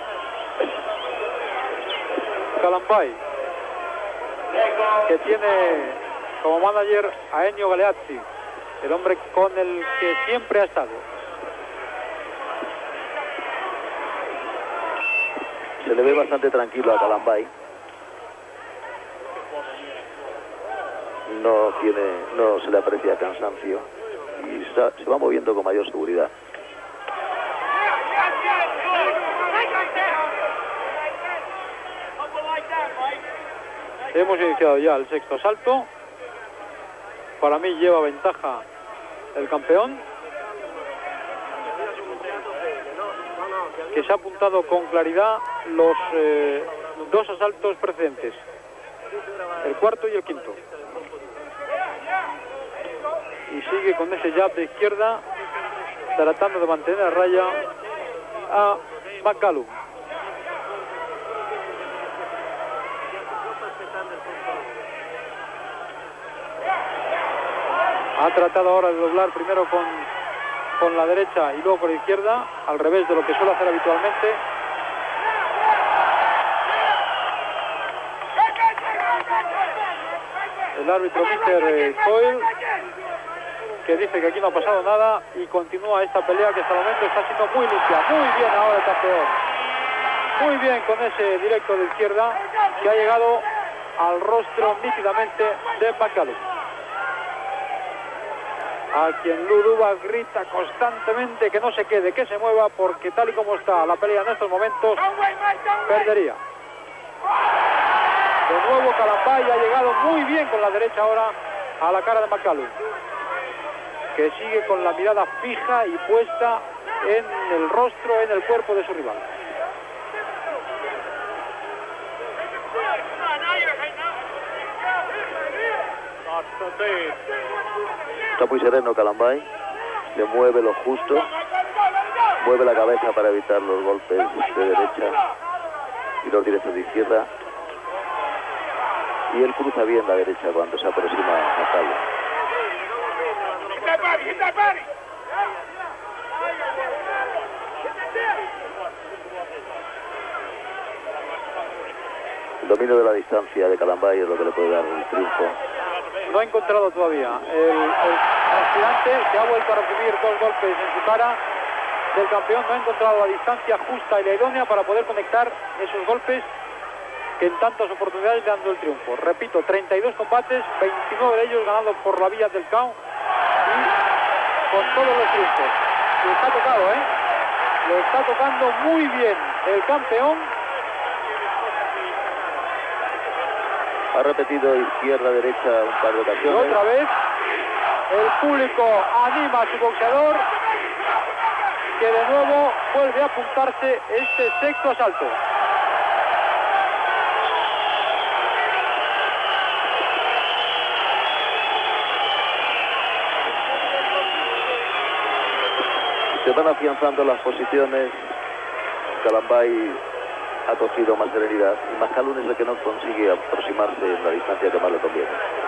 Calambay, que tiene como manager a Ennio Galeazzi, el hombre con el que siempre ha estado. Se le ve bastante tranquilo a Calambay. No se le aprecia cansancio y se va moviendo con mayor seguridad. Hemos iniciado ya el sexto asalto. Para mí lleva ventaja el campeón, que se ha apuntado con claridad los dos asaltos precedentes, el cuarto y el quinto. Y sigue con ese jab de izquierda, tratando de mantener a raya a McCallum. Ha tratado ahora de doblar primero con la derecha y luego por la izquierda, al revés de lo que suele hacer habitualmente. El árbitro Mr. Coyle, que dice que aquí no ha pasado nada, y continúa esta pelea que hasta el momento está siendo muy limpia. Muy bien ahora el campeón. Muy bien con ese directo de izquierda que ha llegado al rostro nítidamente de McCallum, a quien Luduba grita constantemente que no se quede, que se mueva, porque tal y como está la pelea en estos momentos, perdería. De nuevo Calambay ha llegado muy bien con la derecha ahora a la cara de McCallum, que sigue con la mirada fija y puesta en el rostro, en el cuerpo de su rival. Está muy sereno Calambay, le mueve lo justo, mueve la cabeza para evitar los golpes de derecha y los directos de izquierda, y él cruza bien la derecha cuando se aproxima a McCallum. Get that body. El dominio de la distancia de Calambay es lo que le puede dar el triunfo. No ha encontrado todavía el aspirante, que ha vuelto a recibir 2 golpes en su cara del campeón. No ha encontrado la distancia justa y la idónea para poder conectar esos golpes que en tantas oportunidades le han dado el triunfo. Repito, 32 combates, 29 de ellos ganados por la vía del KO y con todos los triunfos. Lo está tocado, lo está tocando muy bien el campeón. Ha repetido izquierda-derecha un par de Y ocasiones. otra vez el público anima a su boxeador, que de nuevo vuelve a apuntarse este sexto asalto. Se van afianzando las posiciones. Calambay ha cogido más serenidad y Mascalun es el que no consigue aproximarse en la distancia que más le conviene.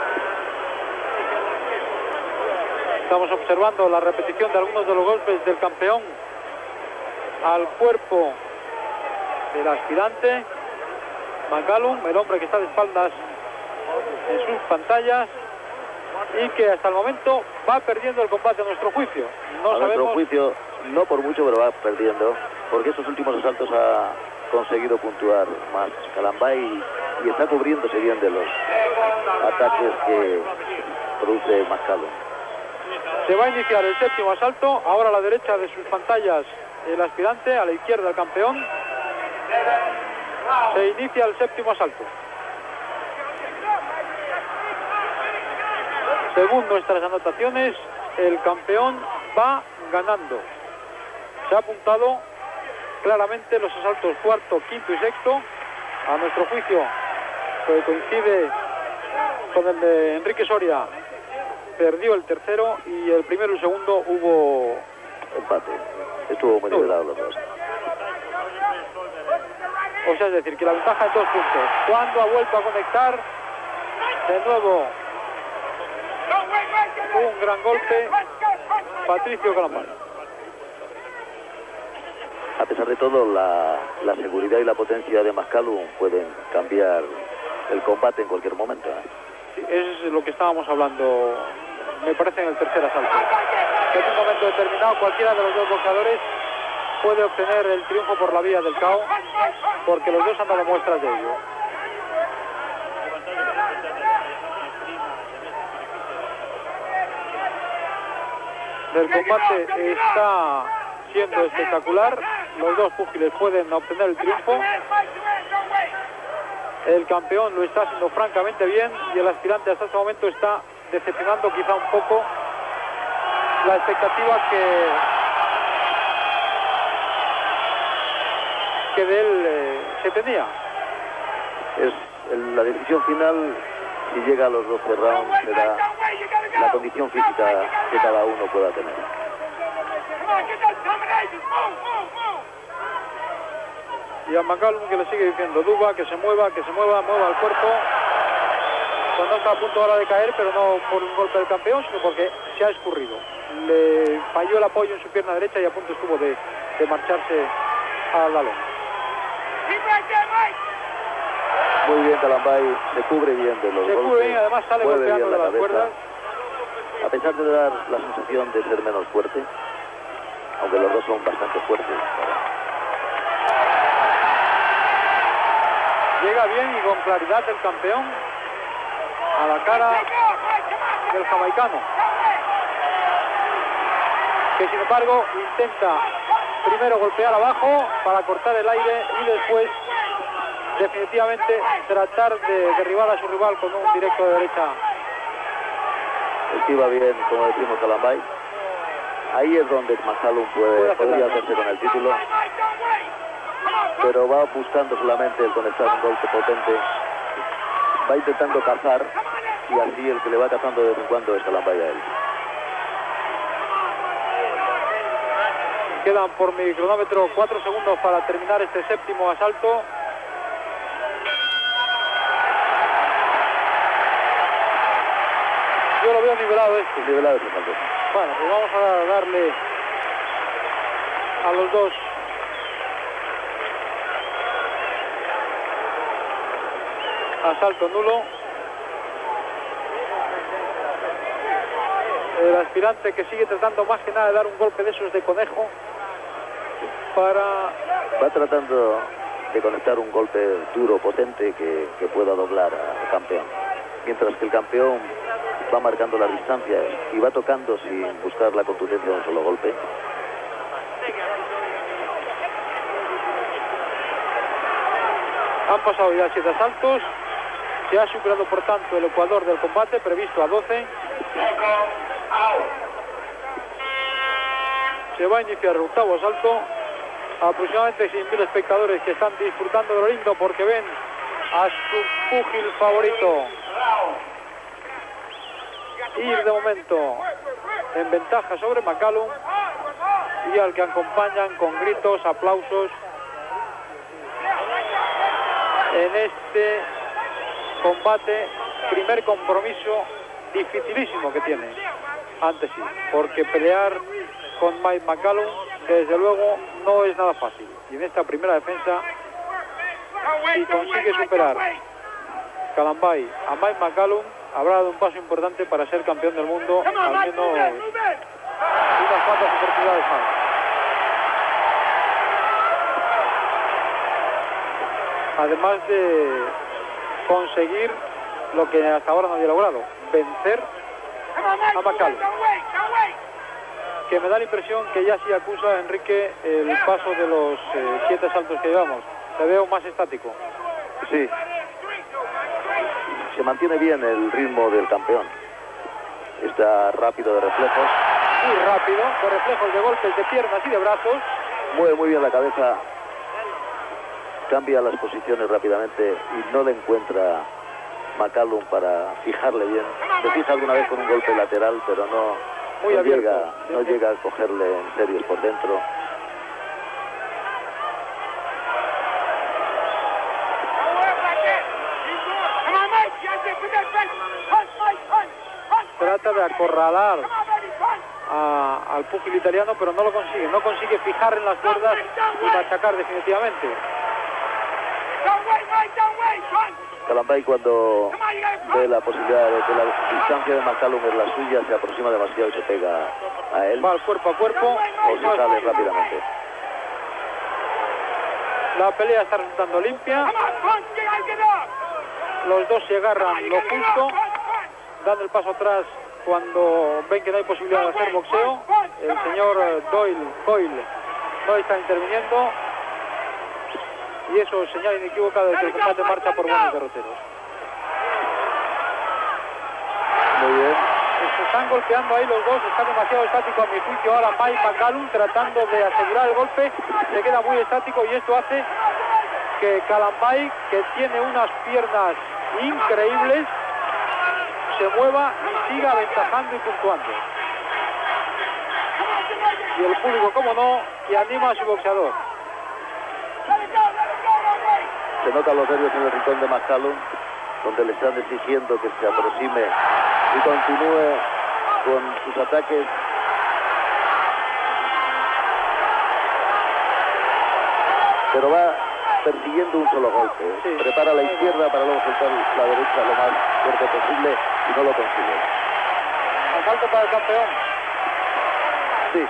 Estamos observando la repetición de algunos de los golpes del campeón al cuerpo del aspirante. McCallum, el hombre que está de espaldas en sus pantallas y que hasta el momento va perdiendo el combate a nuestro juicio. No A nuestro sabemos... juicio, no por mucho, pero va perdiendo, porque estos últimos asaltos ha conseguido puntuar más Calambay y está cubriéndose bien de los ataques que produce Mascalun. Se va a iniciar el séptimo asalto, ahora a la derecha de sus pantallas el aspirante, a la izquierda el campeón. Se inicia el séptimo asalto. Según nuestras anotaciones, el campeón va ganando. Se ha apuntado claramente los asaltos cuarto, quinto y sexto. A nuestro juicio, que coincide con el de Enrique Soria, perdió el tercero y el primero y el segundo hubo empate. Estuvo muy nivelado los dos. O sea, es decir, que la ventaja es 2 puntos. Cuando ha vuelto a conectar, de nuevo, un gran golpe, Patricio Calambay. A pesar de todo, la seguridad y la potencia de Mascalun pueden cambiar el combate en cualquier momento. Sí, es lo que estábamos hablando, me parece, en el tercer asalto. Que en un momento determinado cualquiera de los dos boxeadores puede obtener el triunfo por la vía del KO, porque los dos han dado muestras de ello. El combate está siendo espectacular, los dos púgiles pueden obtener el triunfo. El campeón lo está haciendo francamente bien y el aspirante hasta este momento está decepcionando quizá un poco la expectativa que de él se tenía. La decisión final, si llega a los 12 rounds, será la condición física que cada uno pueda tener. Y a McCallum, que le sigue diciendo Duba, que se mueva, mueva el cuerpo. Pues no está a punto ahora de caer, pero no por un golpe del campeón, sino porque se ha escurrido. Le falló el apoyo en su pierna derecha y a punto estuvo de marcharse al balón. Muy bien Calambay, se cubre bien de los golpes. Se cubre bien, además sale golpeando de las cuerdas. A pesar de dar la sensación de ser menos fuerte, aunque los dos son bastante fuertes. Llega bien y con claridad el campeón a la cara del jamaicano, que sin embargo intenta primero golpear abajo para cortar el aire y después definitivamente tratar de derribar a su rival con un directo de derecha. Esquiva bien, como decimos, Calambay. Ahí es donde Mascallum podría hacerse con el título, pero va buscando solamente el conectar un golpe potente. Va intentando cazar y así el que le va cazando de vez en cuando es Calambay a él. Quedan por mi cronómetro 4 segundos para terminar este séptimo asalto. Yo lo veo sido nivelado este. Nivelado ese salto. Bueno, pues vamos a darle a los dos asalto nulo. El aspirante que sigue tratando más que nada de dar un golpe de esos de conejo para... Va tratando de conectar un golpe duro, potente, que pueda doblar al campeón. Mientras que el campeón va marcando las distancias y va tocando sin buscar la contundencia de un solo golpe. Han pasado ya 7 asaltos. Se ha superado por tanto el ecuador del combate, previsto a 12. Se va a iniciar el octavo asalto. Aproximadamente 100.000 espectadores que están disfrutando de lo lindo porque ven a su púgil favorito ir de momento en ventaja sobre McCallum, y al que acompañan con gritos, aplausos en este combate, primer compromiso dificilísimo que tiene ante sí, porque pelear con Mike McCallum desde luego no es nada fácil, y en esta primera defensa, si consigue superar Kalambay a Mike McCallum, habrá dado un paso importante para ser campeón del mundo, al menos unas cuantas oportunidades más. Además de conseguir lo que hasta ahora no había logrado, vencer a McCallum, que me da la impresión que ya sí acusa a Enrique el paso de los 7 asaltos que llevamos. Te veo más estático. Sí. Se mantiene bien el ritmo del campeón. Está rápido de reflejos. Muy rápido, de reflejos de golpes de piernas y de brazos. Mueve muy bien la cabeza. Cambia las posiciones rápidamente y no le encuentra McCallum para fijarle bien. Se fija alguna vez con un golpe lateral, pero no llega a cogerle en serio por dentro. Trata de acorralar al púgil italiano, pero no lo consigue. No consigue fijar en las cuerdas y machacar definitivamente. Kalambay, cuando ve la posibilidad de que la distancia de McCallum es la suya, se aproxima demasiado y se pega a él. Va al cuerpo a cuerpo o se sale rápidamente. La pelea está resultando limpia. Los dos se agarran lo justo, dan el paso atrás cuando ven que no hay posibilidad de hacer boxeo. El señor Coyle no está interviniendo, y eso es señal inequívoca de que el combate marcha por buenos derroteros. Muy bien. Se están golpeando ahí los dos, está demasiado estático a mi juicio ahora Mike McCallum, tratando de asegurar el golpe, se queda muy estático, y esto hace que Kalambay, que tiene unas piernas increíbles, se mueva y siga aventajando y puntuando. Y el público, como no, que anima a su boxeador. Se notan los nervios en el rincón de McCallum, donde le están exigiendo que se aproxime y continúe con sus ataques. Pero va persiguiendo un solo golpe. Sí. Prepara la izquierda para luego soltar la derecha lo más fuerte posible y no lo consigue. Asalto para el campeón. Sí.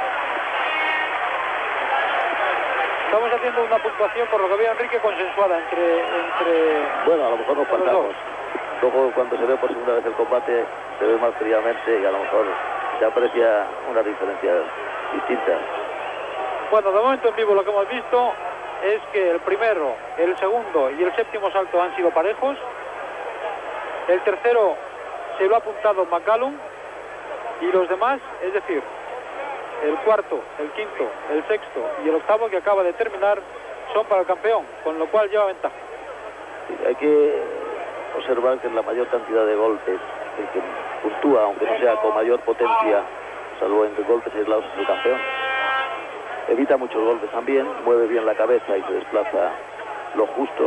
Estamos haciendo una puntuación, por lo que veo, Enrique, consensuada entre... Bueno, a lo mejor nos pasamos. Luego, cuando se ve por segunda vez el combate, se ve más fríamente y a lo mejor se aprecia unas diferencias distintas. Bueno, de momento en vivo lo que hemos visto es que el primero, el segundo y el séptimo salto han sido parejos. El tercero se lo ha apuntado McCallum, y los demás, es decir, el cuarto, el quinto, el sexto y el octavo que acaba de terminar, son para el campeón, con lo cual lleva ventaja. Hay que observar que en la mayor cantidad de golpes, el que puntúa, aunque no sea con mayor potencia, salvo en golpes aislados, es el campeón. Evita muchos golpes también, mueve bien la cabeza y se desplaza lo justo.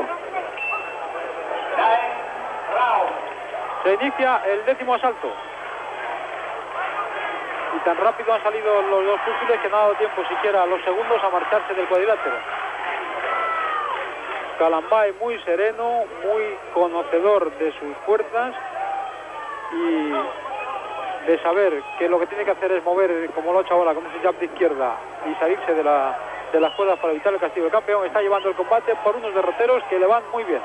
Se inicia el décimo asalto. Y tan rápido han salido los dos púgiles que no ha dado tiempo siquiera a los segundos a marcharse del cuadrilátero. Kalambay muy sereno, muy conocedor de sus fuerzas y de saber que lo que tiene que hacer es mover, como lo ha hecho ahora, con ese jab de izquierda y salirse de las cuerdas para evitar el castigo del campeón. Está llevando el combate por unos derroteros que le van muy bien.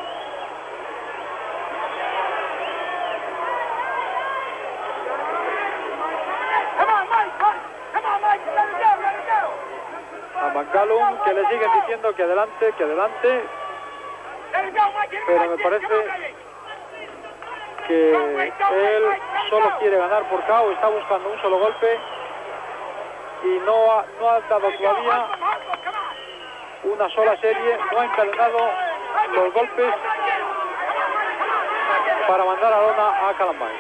A McCallum, que le siguen diciendo que adelante, pero me parece que él solo quiere ganar por KO, está buscando un solo golpe y no ha dado todavía una sola serie, no ha encadenado los golpes para mandar a lona a Kalambay.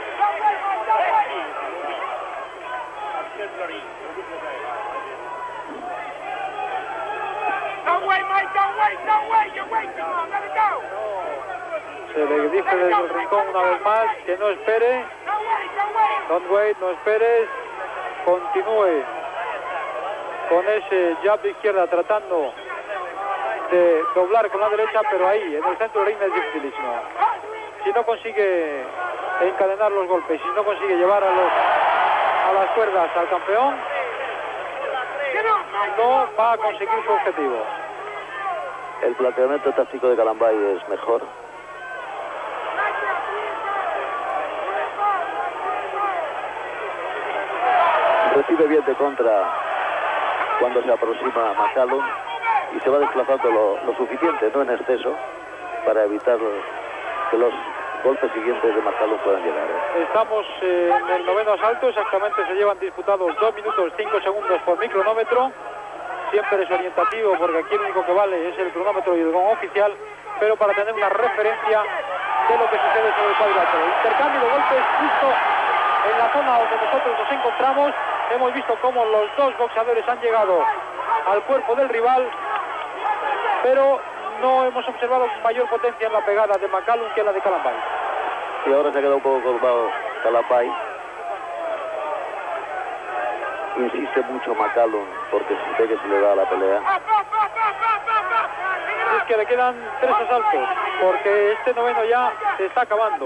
Se le dice desde el rincón una vez más que no espere. Don't wait, no esperes. Continúe con ese jab de izquierda tratando de doblar con la derecha, pero ahí, en el centro del ring es dificilísimo. Si no consigue encadenar los golpes, si no consigue llevar a las cuerdas al campeón, no va a conseguir su objetivo. El planteamiento táctico de Kalambay es mejor. Recibe bien de contra cuando se aproxima a McCallum y se va desplazando lo suficiente, no en exceso, para evitar que los golpes siguientes de McCallum puedan llegar. Estamos en el noveno asalto, exactamente se llevan disputados 2 minutos 5 segundos por mi cronómetro. Siempre es orientativo porque aquí lo único que vale es el cronómetro y el gong oficial, pero para tener una referencia de lo que sucede sobre el cuadrilátero. Intercambio de golpes justo en la zona donde nosotros nos encontramos. Hemos visto cómo los dos boxeadores han llegado al cuerpo del rival, pero no hemos observado mayor potencia en la pegada de McCallum que en la de Kalambay. Y ahora se ha quedado un poco colgado Kalambay. Insiste mucho McCallum porque ve que se le da la pelea. Es que le quedan 3 asaltos porque este noveno ya se está acabando.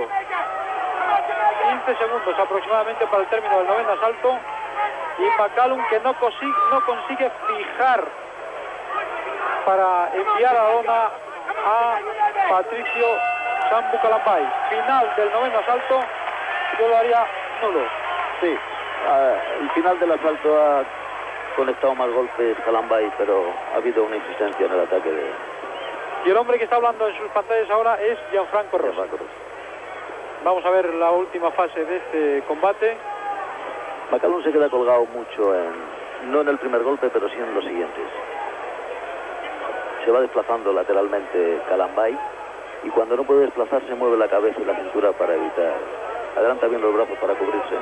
15 segundos aproximadamente para el término del noveno asalto y McCallum que no consigue fijar para enviar a lona a Patricio Sambu Kalambay. Final del noveno asalto, yo lo haría nulo. Sí. El final del asalto ha conectado más golpes Kalambay, pero ha habido una insistencia en el ataque de... Y el hombre que está hablando en sus pantallas ahora es Gianfranco Rosa. Vamos a ver la última fase de este combate. McCallum se queda colgado mucho, no en el primer golpe, pero sí en los siguientes. Se va desplazando lateralmente Kalambay y cuando no puede desplazarse mueve la cabeza y la cintura para evitar. Adelanta bien los brazos para cubrirse.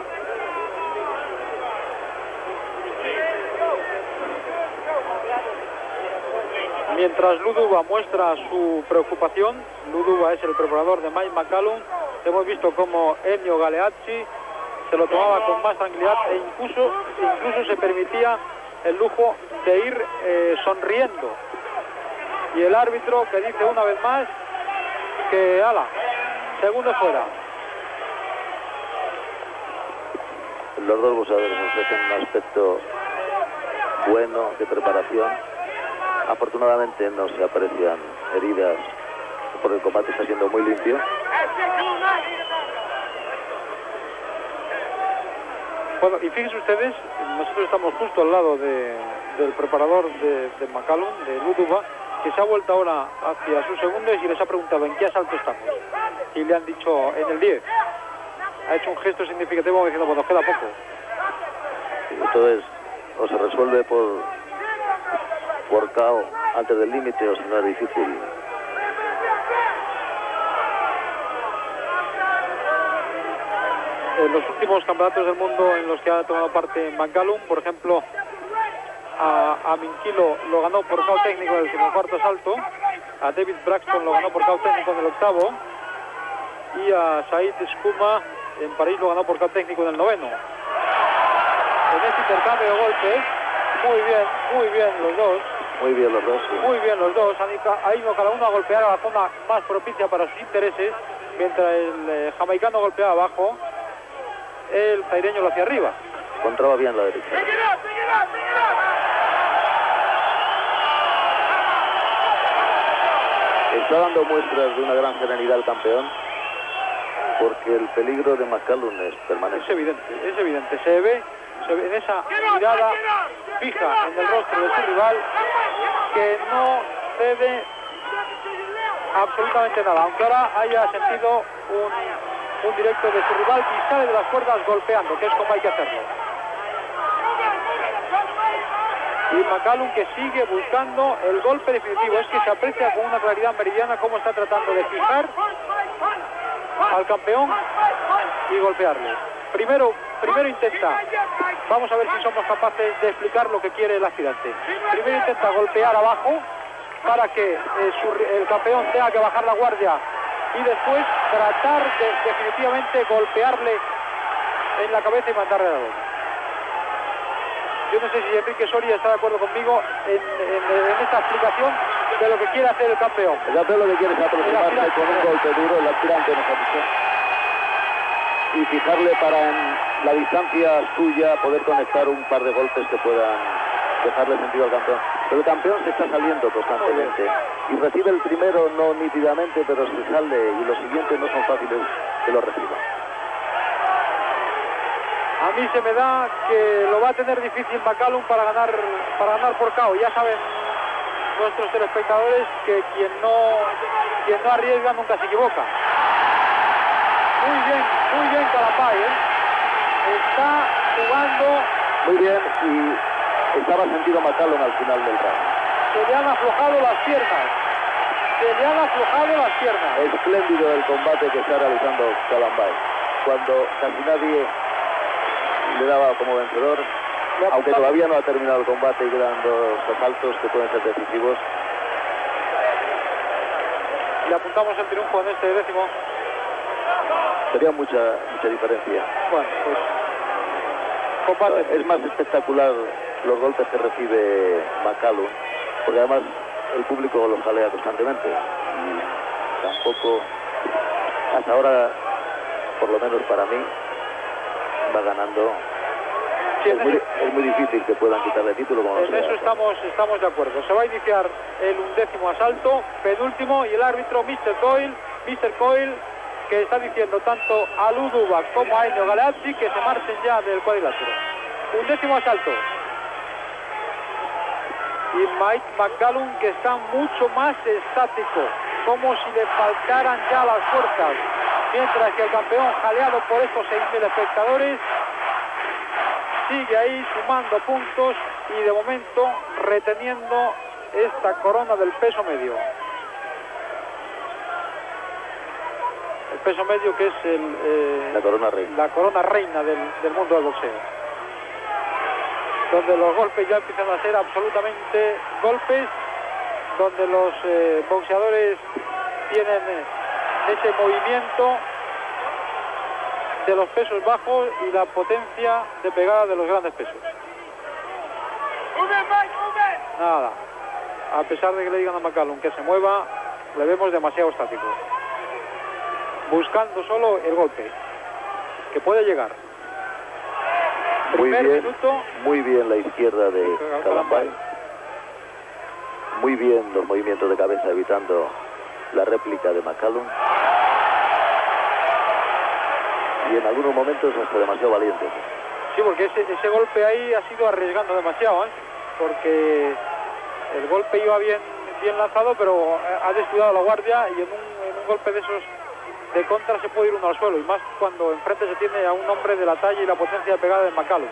Mientras Luduba muestra su preocupación, Luduba es el preparador de Mike McCallum, hemos visto como Ennio Galeazzi se lo tomaba con más tranquilidad e incluso se permitía el lujo de ir sonriendo. Y el árbitro que dice una vez más que ala, segundo fuera. Los dos boxeadores ofrecen un aspecto bueno de preparación. Afortunadamente no se aprecian heridas porque el combate está siendo muy limpio. Bueno, y fíjense ustedes, nosotros estamos justo al lado del preparador de McCallum, de Luduba, que se ha vuelto ahora hacia sus segundos y les ha preguntado en qué asalto estamos. Y le han dicho en el 10. Ha hecho un gesto significativo diciendo, bueno, queda poco. Entonces, o se resuelve por KO antes del límite o si no es difícil. En los últimos campeonatos del mundo en los que ha tomado parte McCallum, por ejemplo, a Minquilo lo ganó por KO técnico en el 14º asalto, a David Braxton lo ganó por KO técnico en el 8º y a Said Skuma en París lo ganó por KO técnico en el 9º. en este intercambio de golpes. Muy bien los dos. Muy bien los dos, sí. Muy bien los dos. Ha ido cada uno a golpear a la zona más propicia para sus intereses, mientras el jamaicano golpeaba abajo, el zaireño lo hacía arriba. Encontraba bien la derecha. Está dando muestras de una gran serenidad el campeón, porque el peligro de McCallum permanece. Es evidente. Se ve en esa mirada fija en el rostro de su rival, que no cede absolutamente nada, aunque ahora haya sentido un directo de su rival y sale de las cuerdas golpeando, que es como hay que hacerlo. Y McCallum que sigue buscando el golpe definitivo. Es que se aprecia con una claridad meridiana cómo está tratando de fijar al campeón y golpearle. Primero intenta, vamos a ver si somos capaces de explicar lo que quiere el aspirante. Primero intenta golpear abajo para que el campeón tenga que bajar la guardia y después tratar de definitivamente golpearle en la cabeza y mandarle a la lona. Yo no sé si Enrique Soria está de acuerdo conmigo en esta explicación de lo que quiere hacer el campeón. El campeón lo que quiere es aproximarse con un golpe duro, el aspirante mejor dicho, y fijarle para en la distancia suya poder conectar un par de golpes que puedan dejarle sentido al campeón. Pero el campeón se está saliendo constantemente y recibe el primero no nítidamente, pero se sale, y los siguientes no son fáciles que lo reciban. A mí se me da que lo va a tener difícil McCallum para ganar por KO. Ya saben nuestros telespectadores que quien no arriesga nunca se equivoca. Muy bien Calambay, está jugando muy bien, y estaba sentido McCallum al final del round. Se le han aflojado las piernas. Espléndido el combate que está realizando Calambay, cuando casi nadie le daba como vencedor, aunque todavía no ha terminado el combate y quedan dos asaltos que pueden ser decisivos. Le apuntamos el triunfo en este décimo. Sería mucha diferencia. Bueno, pues combate. Es más espectacular los golpes que recibe McCallum, porque además el público los jalea constantemente y tampoco hasta ahora, por lo menos para mí, va ganando. Sí, es muy difícil que puedan quitarle el título. En eso estamos de acuerdo. Se va a iniciar el 11º asalto, penúltimo, y el árbitro Mr. Coyle, que está diciendo tanto a Luduba como a Enio Galeazzi que se marchen ya del cuadrilátero. 11º asalto. Y Mike McCallum, que está mucho más estático, como si le faltaran ya las fuerzas, mientras que el campeón, jaleado por estos 6.000 espectadores, sigue ahí sumando puntos y de momento reteniendo esta corona del peso medio. El peso medio, que es la corona reina del mundo del boxeo, donde los golpes ya empiezan a ser absolutamente golpes, donde los boxeadores tienen ese movimiento de los pesos bajos y la potencia de pegada de los grandes pesos. Nada, a pesar de que le digan a McCallum que se mueva, le vemos demasiado estático, buscando solo el golpe que puede llegar. Muy bien la izquierda de Calambay, muy bien los movimientos de cabeza evitando la réplica de McCallum, y en algunos momentos hasta demasiado valiente. Sí, porque ese golpe ahí ha sido arriesgando demasiado, porque el golpe iba bien lanzado, pero ha descuidado la guardia, y en un golpe de esos de contra se puede ir uno al suelo, y más cuando enfrente se tiene a un hombre de la talla y la potencia de pegada de McCallum.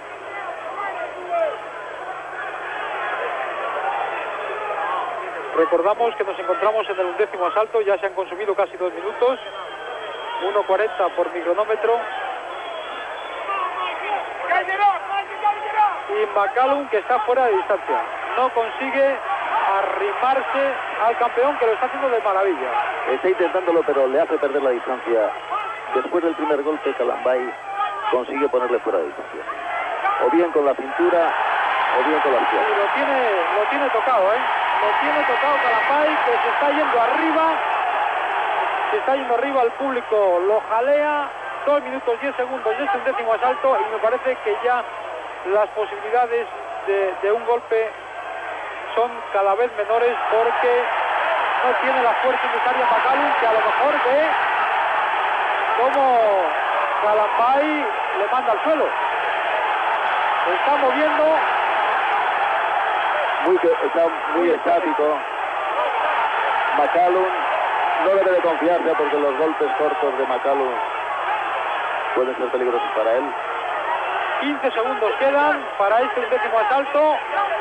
Recordamos que nos encontramos en el 11º asalto, ya se han consumido casi 2 minutos, 1:40 por mi cronómetro. Y McCallum, que está fuera de distancia, no consigue arrimarse al campeón, que lo está haciendo de maravilla. Está intentándolo, pero le hace perder la distancia. Después del primer golpe, Calambay consigue ponerle fuera de distancia. o bien con la cintura o bien con la pierna. Y lo tiene tocado, lo tiene tocado Calambay, que se está yendo arriba, el público lo jalea. 2 minutos 10 segundos y es un 10º asalto, y me parece que ya las posibilidades de un golpe son cada vez menores, porque no tiene la fuerza necesaria McCallum, que a lo mejor ve cómo Calambay le manda al suelo. Se está moviendo. Está muy estático. McCallum no debe de confiarse, porque los golpes cortos de McCallum pueden ser peligrosos para él. 15 segundos quedan para este 10º asalto.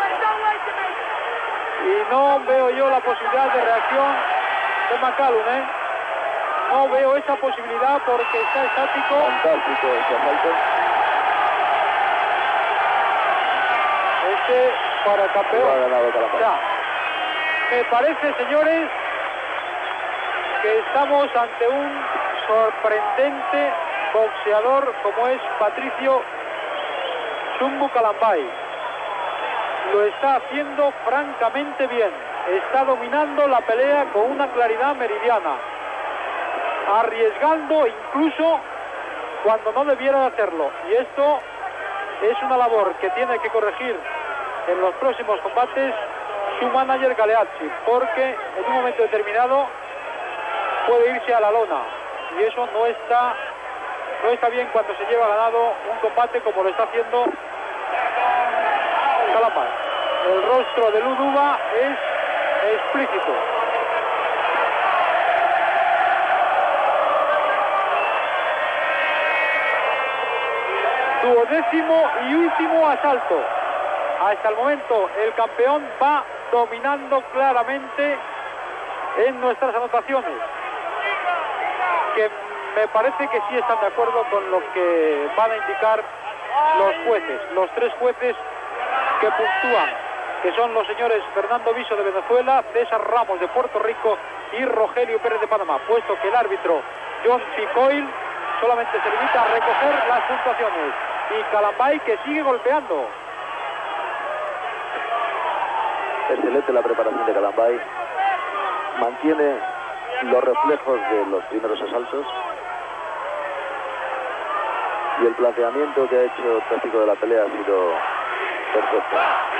Y no veo yo la posibilidad de reacción de McCallum, No veo esa posibilidad, porque está estático. Fantástico este asalto. Para el campeón. Lo ha ganado Calambay. Ya. Me parece, señores, que estamos ante un sorprendente boxeador como es Patricio Chumbu Calambay. Lo está haciendo francamente bien. Está dominando la pelea con una claridad meridiana, arriesgando incluso cuando no debiera hacerlo. Y esto es una labor que tiene que corregir en los próximos combates su manager Galeazzi, porque en un momento determinado puede irse a la lona, y eso no está bien cuando se lleva ganado un combate como lo está haciendo Calambay. El rostro de Luduba es explícito. Duodécimo y último asalto. Hasta el momento el campeón va dominando claramente en nuestras anotaciones, que me parece que sí están de acuerdo con lo que van a indicar los jueces, los 3 jueces que puntúan, que son los señores Fernando Viso de Venezuela, César Ramos de Puerto Rico y Rogelio Pérez de Panamá, puesto que el árbitro John Picoil solamente se limita a recoger las puntuaciones. Y Calambay, que sigue golpeando. Excelente la preparación de Calambay. Mantiene los reflejos de los primeros asaltos. Y el planteamiento que ha hecho el táctico de la pelea ha sido perfecto.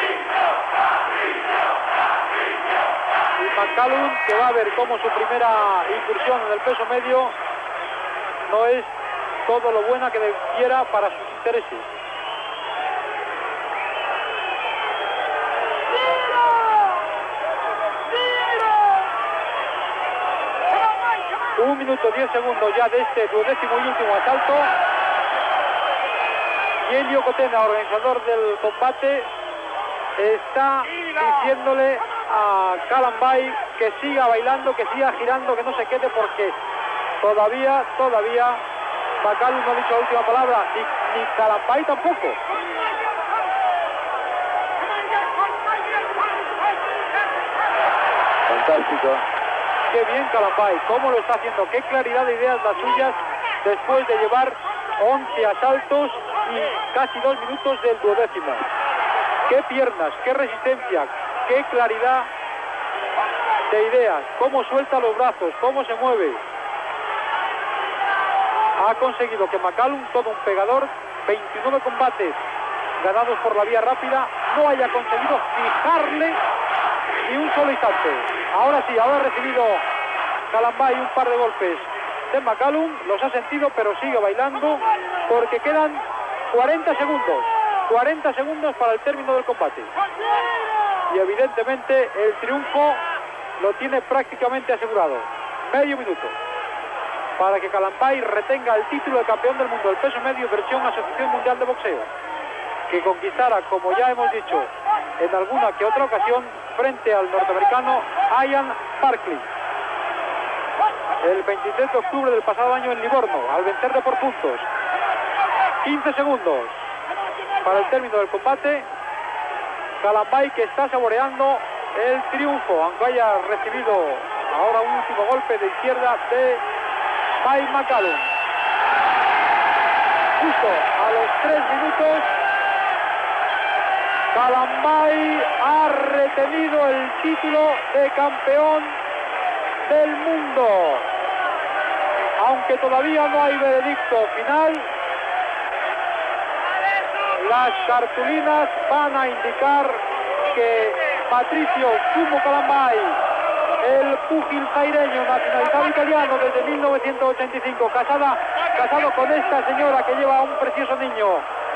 Y McCallum, que va a ver cómo su primera incursión en el peso medio no es todo lo buena que quiera para sus intereses. Un minuto 10 segundos ya de este 12º y último asalto. Y Elio Cotena, organizador del combate, está diciéndole a Calambay que siga bailando, que siga girando, que no se quede, porque todavía McCallum no ha dicho la última palabra, ni Calambay tampoco. Fantástico. Qué bien Calambay, cómo lo está haciendo, qué claridad de ideas las suyas después de llevar 11 asaltos y casi 2 minutos del 12º. Qué piernas, qué resistencia, qué claridad de ideas, cómo suelta los brazos, cómo se mueve. Ha conseguido que McCallum, todo un pegador, 29 combates ganados por la vía rápida, no haya conseguido fijarle ni un solo instante. Ahora sí, ahora ha recibido Calambay un par de golpes de McCallum, los ha sentido, pero sigue bailando, porque quedan 40 segundos para el término del combate. Y evidentemente el triunfo lo tiene prácticamente asegurado. Medio minuto para que Calambay retenga el título de campeón del mundo del peso medio versión Asociación Mundial de Boxeo, que conquistara, como ya hemos dicho en alguna que otra ocasión, frente al norteamericano Ian Barkley el 23 de octubre del pasado año en Livorno, al vencerle por puntos. 15 segundos para el término del combate. Calambay, que está saboreando el triunfo, aunque haya recibido ahora un último golpe de izquierda de Mike McCallum. Justo a los 3 minutos Kalambay ha retenido el título de campeón del mundo. Aunque todavía no hay veredicto final, las cartulinas van a indicar que Patricio Chumbo Kalambay, el púgil zaireño nacionalizado italiano desde 1985, casado con esta señora que lleva un precioso niño,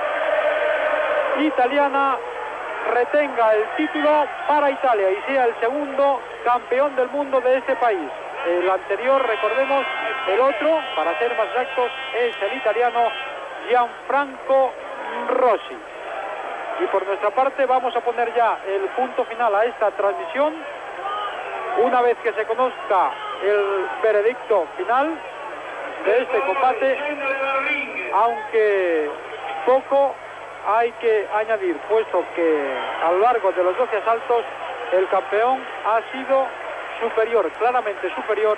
italiana, retenga el título para Italia y sea el segundo campeón del mundo de este país. El anterior, recordemos, el otro, para ser más exactos, es el italiano Gianfranco Rossi. Y por nuestra parte vamos a poner ya el punto final a esta transmisión. Una vez que se conozca el veredicto final de este combate, aunque poco hay que añadir, puesto que a lo largo de los 12 asaltos el campeón ha sido superior, claramente superior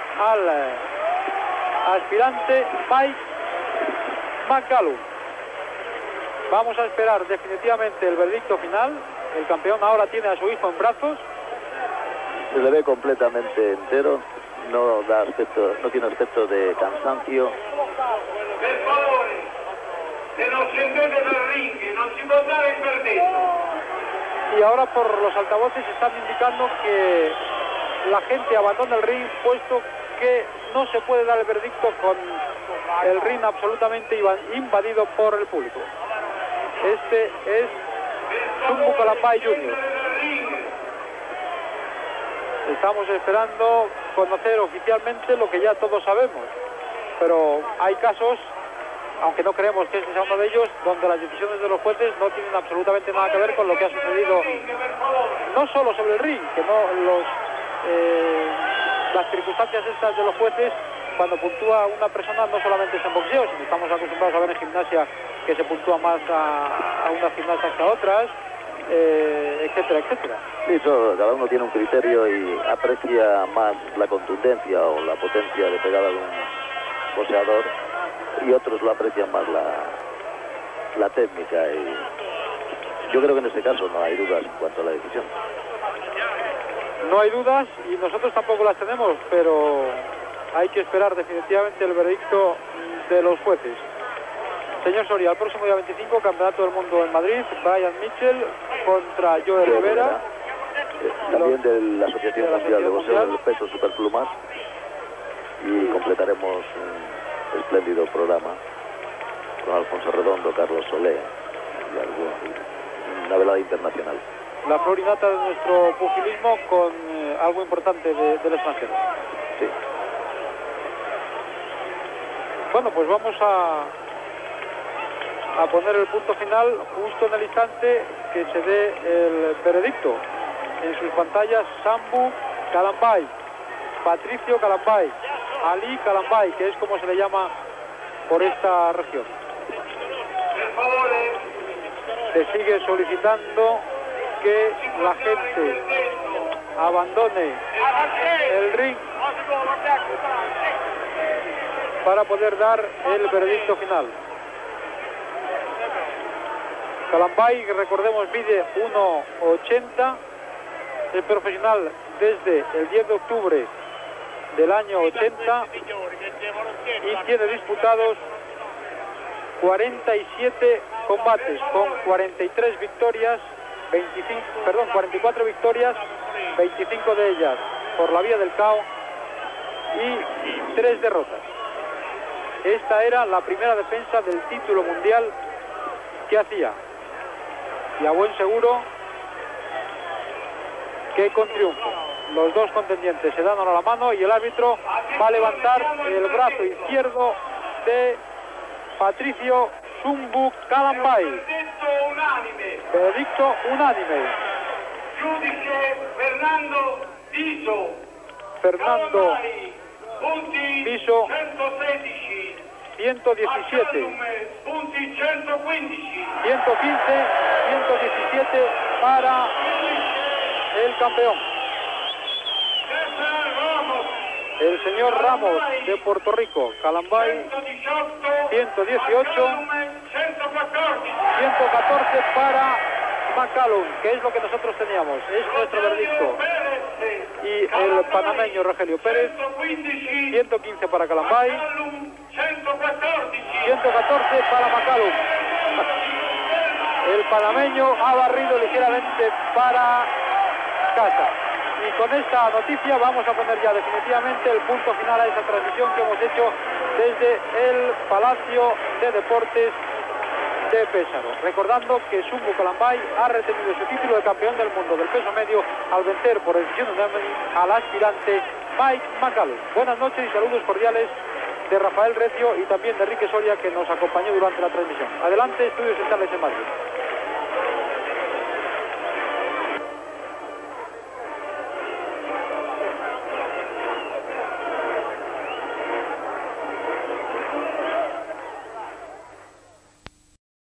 al aspirante Mike McCallum. Vamos a esperar definitivamente el veredicto final. El campeón ahora tiene a su hijo en brazos. Se le ve completamente entero, no tiene aspecto de cansancio. Per favore, se non scendete dal ring, non si può dare il verdetto. Y ahora por los altavoces están indicando que la gente abandona el ring, puesto que no se puede dar el veredicto con el ring absolutamente invadido por el público. Este es Chumbo Kalambay Jr. Estamos esperando conocer oficialmente lo que ya todos sabemos, pero hay casos, aunque no creemos que este sea uno de ellos, donde las decisiones de los jueces no tienen absolutamente nada que ver con lo que ha sucedido, no solo sobre el ring, que no las circunstancias estas de los jueces cuando puntúa una persona no solamente es en boxeo, sino estamos acostumbrados a ver en gimnasia que se puntúa más a unas gimnastas que a otras, etcétera, etcétera. Sí, cada uno tiene un criterio y aprecia más la contundencia o la potencia de pegada de un boxeador, y otros lo aprecian más la técnica, y yo creo que en este caso no hay dudas en cuanto a la decisión. No hay dudas y nosotros tampoco las tenemos, pero hay que esperar definitivamente el veredicto de los jueces. Señor Soria, el próximo día 25, Campeonato del Mundo en Madrid, Brian Mitchell contra Joel Rivera. También de la Asociación Mundial de Boxeo del Peso Superplumas, y completaremos un espléndido programa con Alfonso Redondo, Carlos Solé y una velada internacional. La florinata de nuestro pugilismo con algo importante del extranjero. Sí. Bueno, pues vamos a poner el punto final justo en el instante que se dé el veredicto. En sus pantallas, Sambu Kalambay, Patricio Kalambay, Ali Kalambay, que es como se le llama por esta región. Se sigue solicitando que la gente abandone el ring para poder dar el veredicto final. Kalambay, recordemos, mide 1,80, es profesional desde el 10 de octubre del año 80 y tiene disputados 47 combates con 43 victorias, 44 victorias, 25 de ellas por la vía del KO y 3 derrotas. Esta era la primera defensa del título mundial que hacía, y a buen seguro que con triunfo. Los dos contendientes se dan ahora la mano y el árbitro va a levantar el brazo izquierdo de Patricio Chumbo Kalambay. Veredicto unánime. Giudice Fernando Piso. Fernando Piso, 116. 117. Punti 115. 115, 117 para el campeón. El señor Ramos de Puerto Rico. Kalambay 118, 114 para McCallum, que es lo que nosotros teníamos, es nuestro verdicto. Y el panameño Rogelio Pérez, 115 para Calambay, 114 para McCallum. El panameño ha barrido ligeramente para casa. Y con esta noticia vamos a poner ya definitivamente el punto final a esa transmisión que hemos hecho desde el Palacio de Deportes de Pésaro. Recordando que Zumbu Calambay ha retenido su título de campeón del mundo del peso medio al vencer por decisión unánime al aspirante Mike McCallum. Buenas noches y saludos cordiales de Rafael Recio y también de Enrique Soria, que nos acompañó durante la transmisión. Adelante, Estudios Centrales en Madrid.